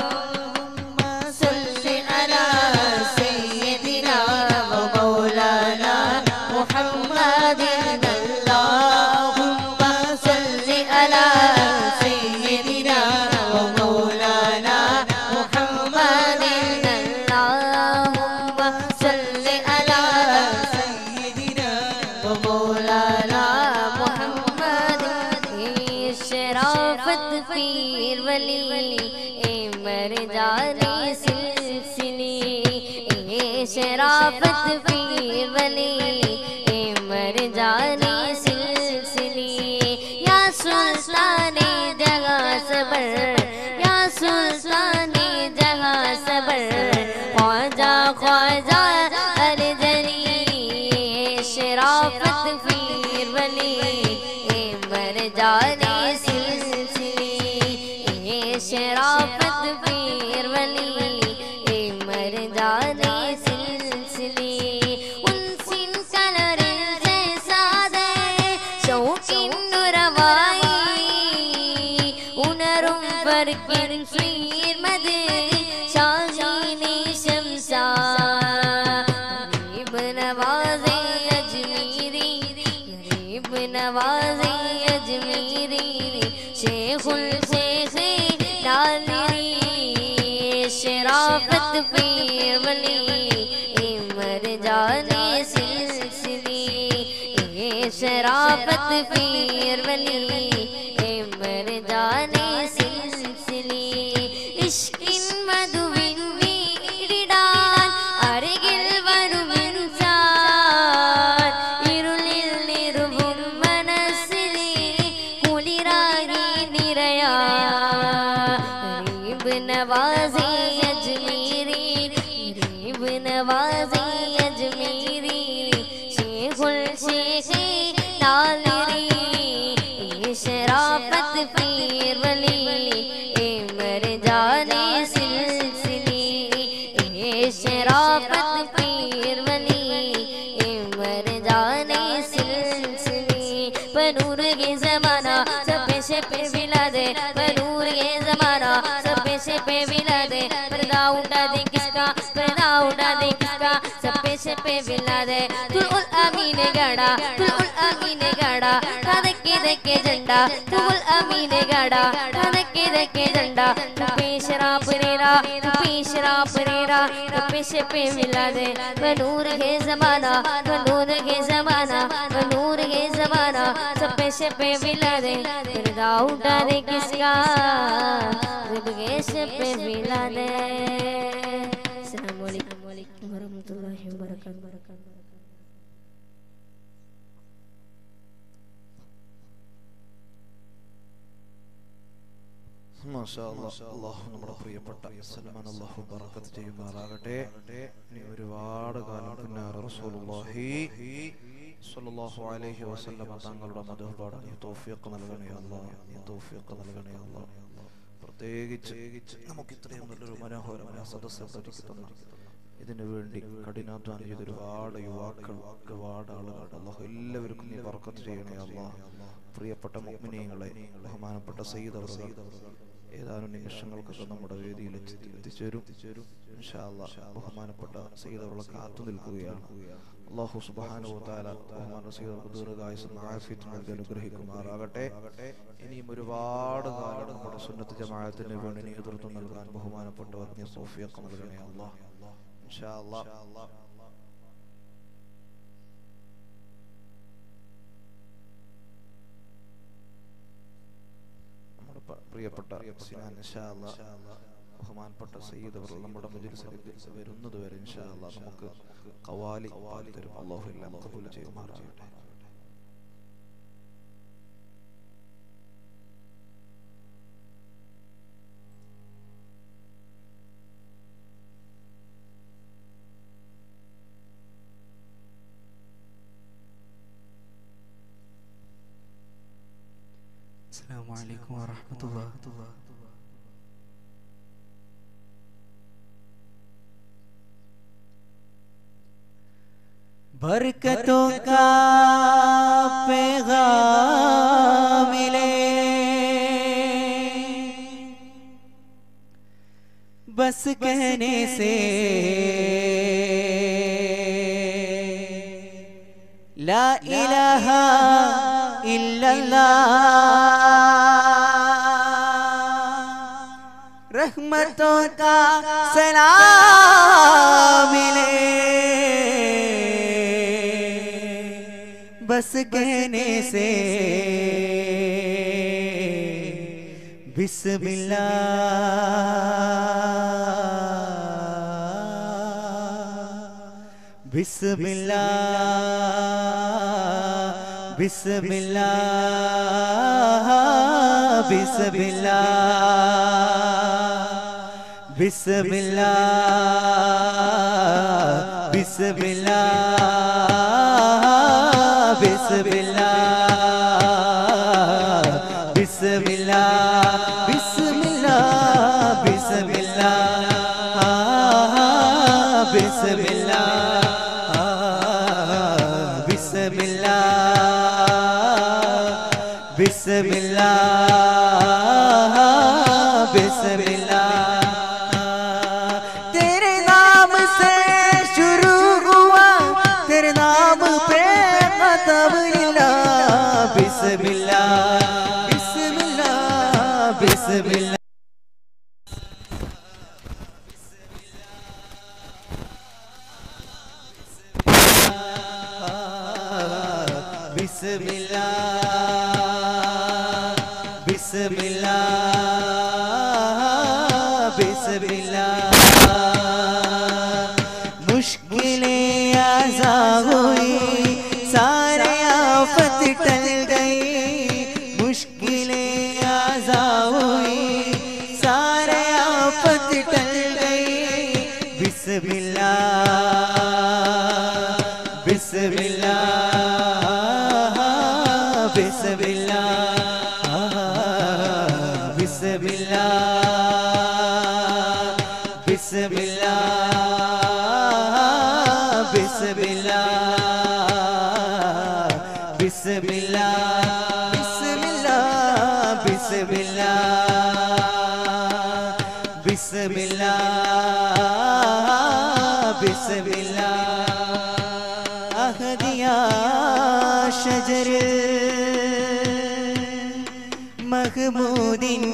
सल्ली अला सय्यदिना व मौलाना मुहम्मद अल्लाहुम्मा सल्ली अला सय्यदिना व मौलाना मुहम्मद अल्लाहुम्मा सल्ली अला सय्यदिना व मौलाना मुहम्मद शराफत पीर वली ए मर जाने सिलसिली ए शराफत पीर वली ए मर जाने सिलसिली या सुल्ताने जगह सबर या सुल्ताने जगह सबर ख्वाजा ख्वाजा अलजनी शराफत पीर वली ए मर जाने सिलसिली ए शराफत पीर वली ए मर जाने सिलसिली उनसिन कलरिन से सादे शौकीन रवाई उनरुम पर किरफीर मद शाहीनी शमसा गरीब नवाज़े अजमीरी गरीब नवाज़े अजमीरी शेखुल शेख नालरी शराफत पीर वली ए मर जाने सिलसिली ए शराफत पीर वली ए मर जाने सिलसिली इश्किन मधुविन വീടിടാൻ അരികിൽ വരുമിൻസാൻ ഇരുളിൽ നിറുവും മനസ്സിലെ കുളിരായി നിറയാ ഗരീബ് നവാസി അജ്മീരി ഗരീബ് നവാസി അജ്മീരി ശേഖുൽ ശേഖ് നാലരി शराफत पीर वली ए मर जाने सिलसिली ए शराफत पीर वली ए मर जाने सिलसिली बनूर के जमाना सब से पे मिला दे बनूर के जमाना सब से पे मिला दे पर्दा उठा दे किसका पर्दा उठा दे किसका सब से पे मिला दे तुल अमीन गड़ा तुल अमीन गड़ा कदके दके झंडा तुल अमीन गड़ा कदके दके झंडा पेशरा परेरा पेशरा परेरा पेश पे मिला दे बनूर के जमाना बनूर के जमाना बनूर के जमाना सब पेश पे मिला दे पर्दा उठा दे किसका रुबगेश पे मिला दे अस्सलाम वालेकुम वरहमतुल्लाहि वबरकातुहू മാഷാ അല്ലാഹ് അല്ലാഹു നമ്മുടെ പ്രിയപ്പെട്ട സൽമാൻ അല്ലാഹു ബറക്കത്ത് ചെയ്യുമാറാകട്ടെ ഇനി ഒരുപാട് കാലം പുന്നാര റസൂലുള്ളാഹി സ്വല്ലല്ലാഹു അലൈഹി വസല്ലം തങ്ങളുടെ മദ്ഹ് പാടാൻ തൗഫീഖ് നൽകണേ അല്ലാഹ് തൗഫീഖ് നൽകണേ അല്ലാഹ് പ്രത്യേകിച്ച് നമുക്ക് ഇത്രയും നല്ലൊരു മനോഹരമായ സദസ്സ് ഒരുക്കി തന്ന ഇതിനു വേണ്ടി കഠിനാധ്വാനം ചെയ്ത ഒരുപാട് യുവാക്കൾ, ഒരുപാട് ആളുകളുണ്ട്. അല്ലാഹു എല്ലാവർക്കും നീ ബർക്കത്ത് ചെയ്യണേ അല്ലാഹ്. പ്രിയപ്പെട്ട മുഅ്മിനീങ്ങളെ, ബഹുമാനപ്പെട്ട സയ്യിദ് അവറുകൾ ഏതാനും നിമിഷങ്ങൾക്കൊക്കെ നമ്മുടെ വേദിയിൽ എത്തിച്ചേരും ഇൻഷാ അല്ലാഹ്. ബഹുമാനപ്പെട്ട സയ്യിദ് അവറുകൾ കാത്തു നിൽക്കുകയാണ്. അല്ലാഹു സുബ്ഹാനഹു വ തആല ബഹുമാനപ്പെട്ട സയ്യിദ് അവറുകൾ ദീർഘായുസ്സും ആഫിയത്തും നൽകി അനുഗ്രഹിക്കുമാറാകട്ടെ. ഇനിയും ഒരുപാട് കാലം നമ്മുടെ സുന്നത്ത് ജമാഅത്തിന് വേണ്ടി നേതൃത്വം നൽകാൻ ബഹുമാനപ്പെട്ടവർക്ക് തൗഫീഖ് നൽകണേ അല്ലാഹ്. ഇൻഷാ അല്ലാഹ്. നമ്മുടെ പ്രിയപ്പെട്ട സിനാൻ ഇൻഷാ അല്ലാഹ് ബഹുമാനപ്പെട്ട സയ്യിദ് അവർ നമ്മുടെ മജ്ലിസിലേക്ക് വരുന്നത് വരെ ഇൻഷാ അല്ലാഹ് നമുക്ക് ഖവാലി തരും. അല്ലാഹു എല്ലാം ഖബൂൽ ചെയ്യുമാറാകട്ടെ. السلام عليكم ورحمة الله. बरकतों का पैगाम मिले, बस कहने से ला इलाहा इल्लल्लाह, रहमतों का सलाम मिले, बस कहने से बिस्मिल्लाह, बिस्मिल्लाह, बिस्मिल्लाह, बिस्मिल्लाह, बिस्मिल्लाह, बिस्मिल्लाह, बिस्मिल्लाह, बिस्मिल्लाह, बिस्मिल्लाह, बिस्मिल्लाह, बिस्मिल्लाह, बिस्मिल्लाह, बिस्मिल्लाह, बिस्मिल्लाह। तेरे नाम से शुरू हुआ, तेरे नाम पे खत्म लिल्लाह, बिस्मिल्लाह, बिस्मिल्लाह, बिस्मिल्लाह, बिस्मिल्लाह, बिस्मिल्लाह, बिस्मिल्लाह। मुश्किलें आज़ा हुई, सारे आफत टल गई, मुश्किलें आज़ा हुई, सारे आफत टल गई, बिस्मिल्लाह, बिस्मिल्लाह, बिस्मिल्लाह, बिस्मिल्लाह, बिस्मिल्लाह, बिस्मिल्लाह, बिस्मिल्लाह, बिस्मिल्लाह, बिस्मिल्लाह, बिस्मिल्लाह, बिस्मिल्लाह। अहदिया शजर महमूदिन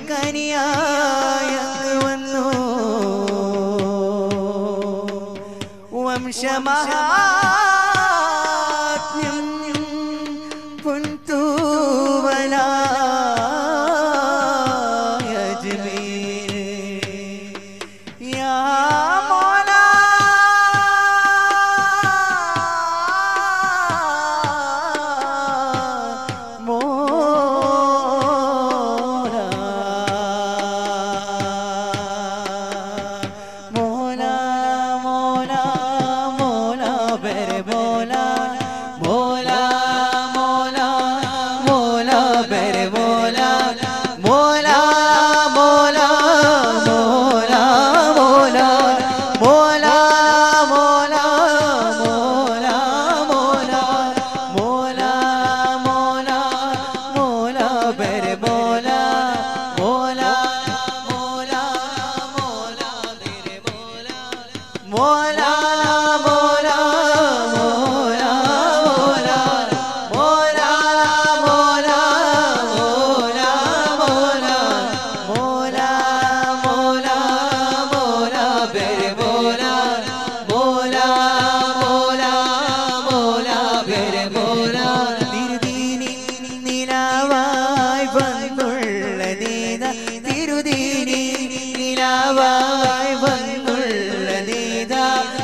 कनियायक वന്നു वंशमहात्മ്യം പുൻതൂവലാ യജ്മീർ യാ മൗലാ मोला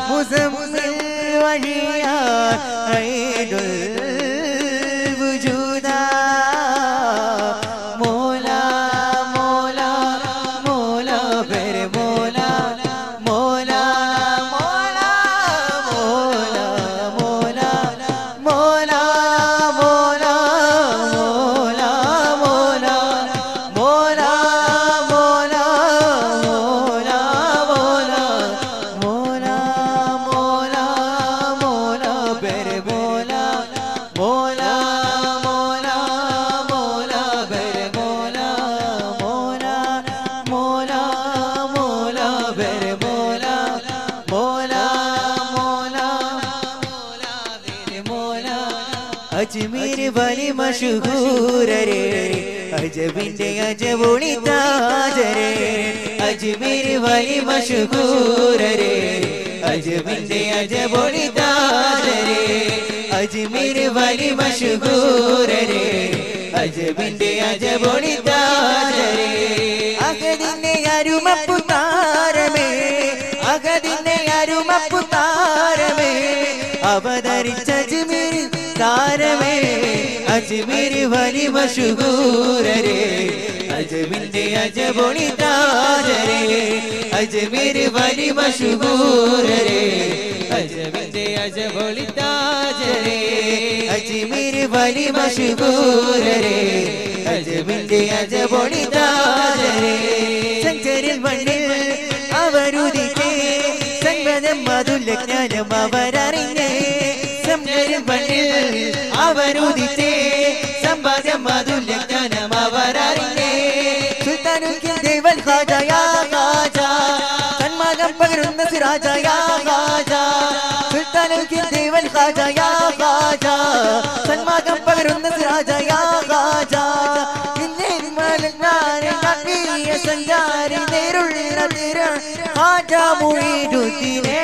മുസമ്മിൽ വഴിയാ ഐദുൽ വജൂദാ മോലാ മോലാ മോലാ പേര് മോലാ മോലാ മോലാ മോലാ മോലാ മോലാ മോലാ മോലാ മോലാ മോലാ മോലാ മോലാ മോലാ മോലാ മോലാ പേര് മോലാ മോലാ മോലാ മോലാ പേര് മോലാ മോലാ മോലാ മോലാ പേര് മോലാ മോലാ മോലാ മോലാ പേര് മോലാ അജ്മീർ വലി മശഹൂരരേ അജബിന്റെ അജബൊളി താജരേ അജ്മീർ വലി മശഹൂരരേ അജബിന്റെ അജബൊളി താജരേ അജ്മീർ വലി മശഹൂരരേ അജബിന്റെ അജബൊളി താജരേ അഗദിന്റെ അരുമപ്പു താരമേ അഗദിന്റെ അരുമപ്പു താരമേ അവതരിച്ച അജ്മീർ താരമേ അജ്മീർ വലി മശഹൂരരേ അജബിന്റെ അജബൊളി താജരേ അജ്മീർ വലി മശഹൂരരേ അജബിന്റെ അജബൊളി താജരേ അജ്മീർ വലി മശഹൂരരേ അജബിന്റെ അജബൊളി താജരേ സഞ്ചരിൽ മണ്ണിൽ അവരുദിക്കേ സംഗതം മധുലജ്ഞാനം അവരറിഞ്ഞേ സംഗരിൽ മണ്ണിൽ അവരുദിച്ചേ സമ്പാദ്യം മധുലജ്ഞാനം അവരറിഞ്ഞേ സുൽത്താനുൽ ദേവൽ ഖാജയാ ഖാജ തന്മകം പകരുന്ന സിറാജയാ ഖാജ സുൽത്താനുൽ ദേവൽ ഖാജയാ ഖാജ തന്മകം പകരുന്ന സിറാജയാ ഖാജ ഇന്നേ മലനാരെ കവിയ സഞ്ചാരി നേരുള്ള തിര ഖാജ മുഈദുദ്ദീനേ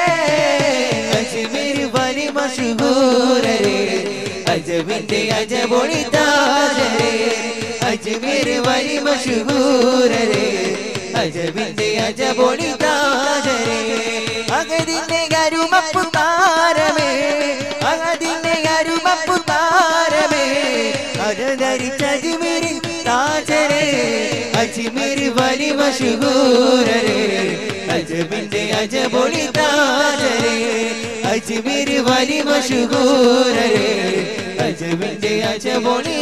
അജ്മീർ വലി മശഹൂരരേ അജബിന്റെ അജബൊളി താജരേ അജ്മീർ വലി മശഹൂരരേ അജബിന്റെ അജബൊളി താജരേ അഗദിന്റെ അരുമപ്പു താരമേ അഗദിന്റെ അരുമപ്പു താരമേ അജധരിച്ച അജ്മീർ താജരേ അജ്മീർ വലി മശഹൂരരേ അജബിന്റെ അജബൊളി താജരേ അജ്മീർ വലി മശഹൂരരേ അജബിന്റെ അജബൊളി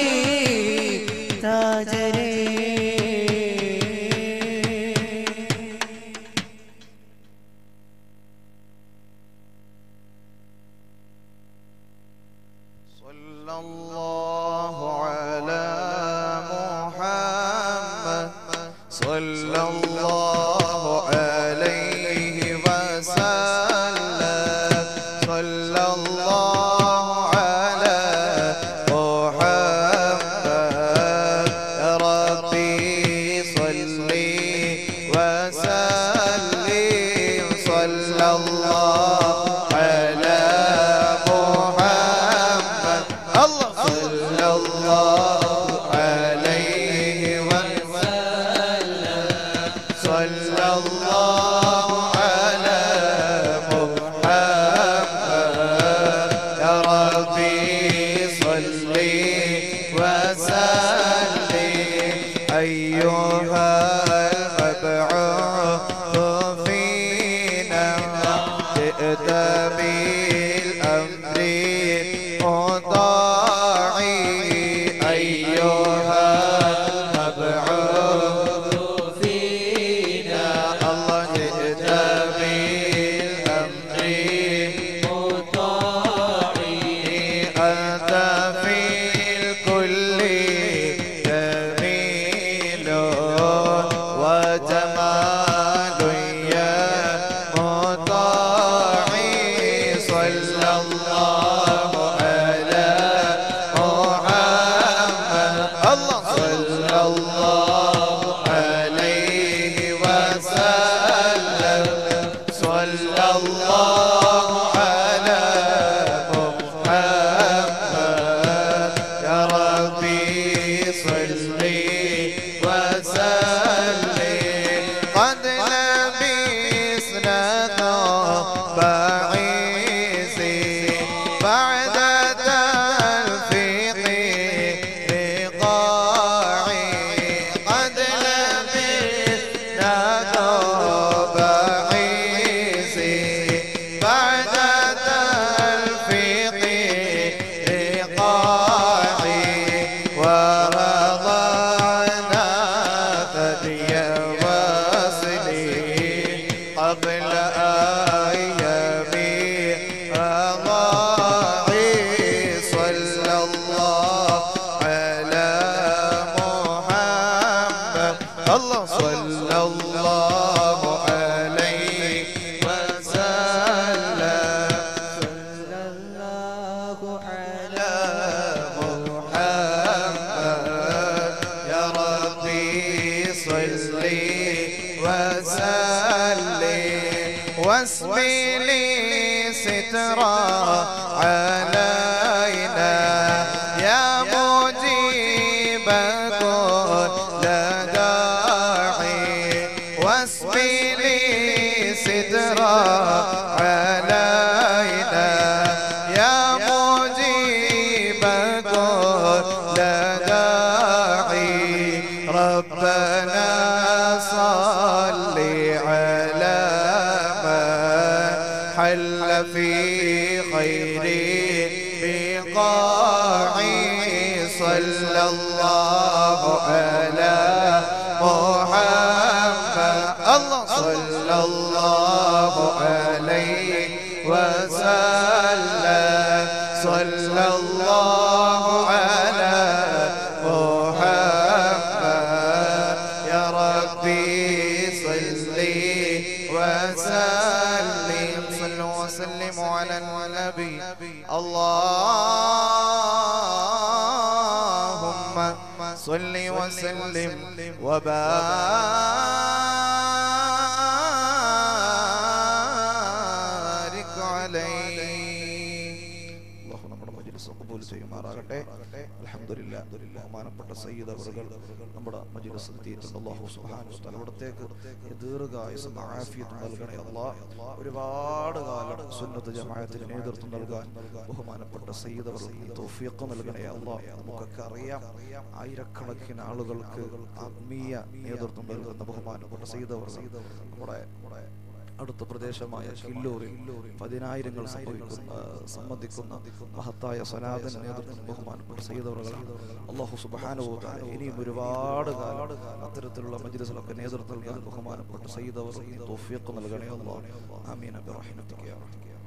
താജരേ സല്ലല്ലാഹു അലാ മുഹമ്മദ് സല്ലല്ലാഹു അലൈഹി വസല്ലം സല്ലല്ലാഹു അലാ മുഹമ്മദ് യാ റബ്ബി സല്ലി വസല്ലിം സല്ലല്ലാഹു അലാ മുഹമ്മദ് അല്ലാഹ് സല്ലല്ലാഹു അലൈഹി വസല്ലം സല്ലല്ലാഹു അലാ മുഹമ്മദ് യാ റബ്ബി സല്ലി വസല്ലിം അയ്യുഹൽ മബ്ഊസ് ഫീനാ ജിഅത ബിൽ അംരി മുതാഇ അയ്യുഹൽ മബ്ഊസ് ഫീനാ അല്ലാഹ് ജിഅത ബിൽ അംരി മുതാഇ അൻത ഫീൽ കുല്ലി ജമീൽ وجمال يا مطاعي صلى الله على محمد الله صلى الله عليه وسلم صلى الله على محمد يا ربي صلي وسلم قد لبسنا لي سترا علينا يا مجيب كل داعي واسقي لي سترا علينا يا مجيب كل داعي ربنا صل على من حل في خير بقاعي صلى الله على محمد الله صلى الله عليه وسلم صلى الله على محمد يا ربي صلي وسلم صلوا وسلموا على النبي اللهم صل وسلم وبارك عليه അല്ലാഹു നമ്മുടെ മജ്‌ലിസ് ഖബൂൽ ചെയ്യുമാറാകട്ടെ. അൽഹംദുലില്ലാ. ബഹുമാനപ്പെട്ട സയ്യിദ് അവറുകൾ നമ്മുടെ മജ്‌ലിസിൽ എത്തിയിട്ടുണ്ട്. അല്ലാഹു സുബ്ഹാനഹു വ തആല അവിടത്തേക്ക് ദീർഘായുസ്സും ആഫിയത്തും നൽകണേ അല്ലാഹ്. ഒരുപാട് കാലം സുന്നത്ത് ജമാഅത്തിന് നേതൃത്വം നൽകാൻ ബഹുമാനപ്പെട്ട സയ്യിദ് അവറുകൾ തൗഫീഖ് നൽകണേ അല്ലാഹ്. നമുക്കൊക്കെ അറിയാം, ആയിരക്കണക്കിന് ആളുകൾക്ക് ആത്മീയ നേതൃത്വം നൽകുന്ന ബഹുമാനപ്പെട്ട സയ്യിദ് അവറുകൾ നമ്മുടെ അടുത്ത പ്രദേശമായ കില്ലൂരിൽ 10,000 സംബന്ധിക്കുന്ന മഹത്തായ സനാതന നേതൃത്വം ബഹുമാനപ്പെട്ട സയ്യിദ് അവറുകളാണ്. അല്ലാഹു സുബ്ഹാനഹു വ തആല ഇനിയും ഒരുപാട് കാലം അത്തരത്തിലുള്ള മജ്‌ലിസിലൊക്കെ നേതൃത്വം നൽകാൻ ബഹുമാനപ്പെട്ട സയ്യിദ് അവറുകൾ തൗഫീഖ് നൽകണേ അല്ലാഹ്. ആമീൻ ബിറഹ്മതിക യാ റഹ്മാൻ.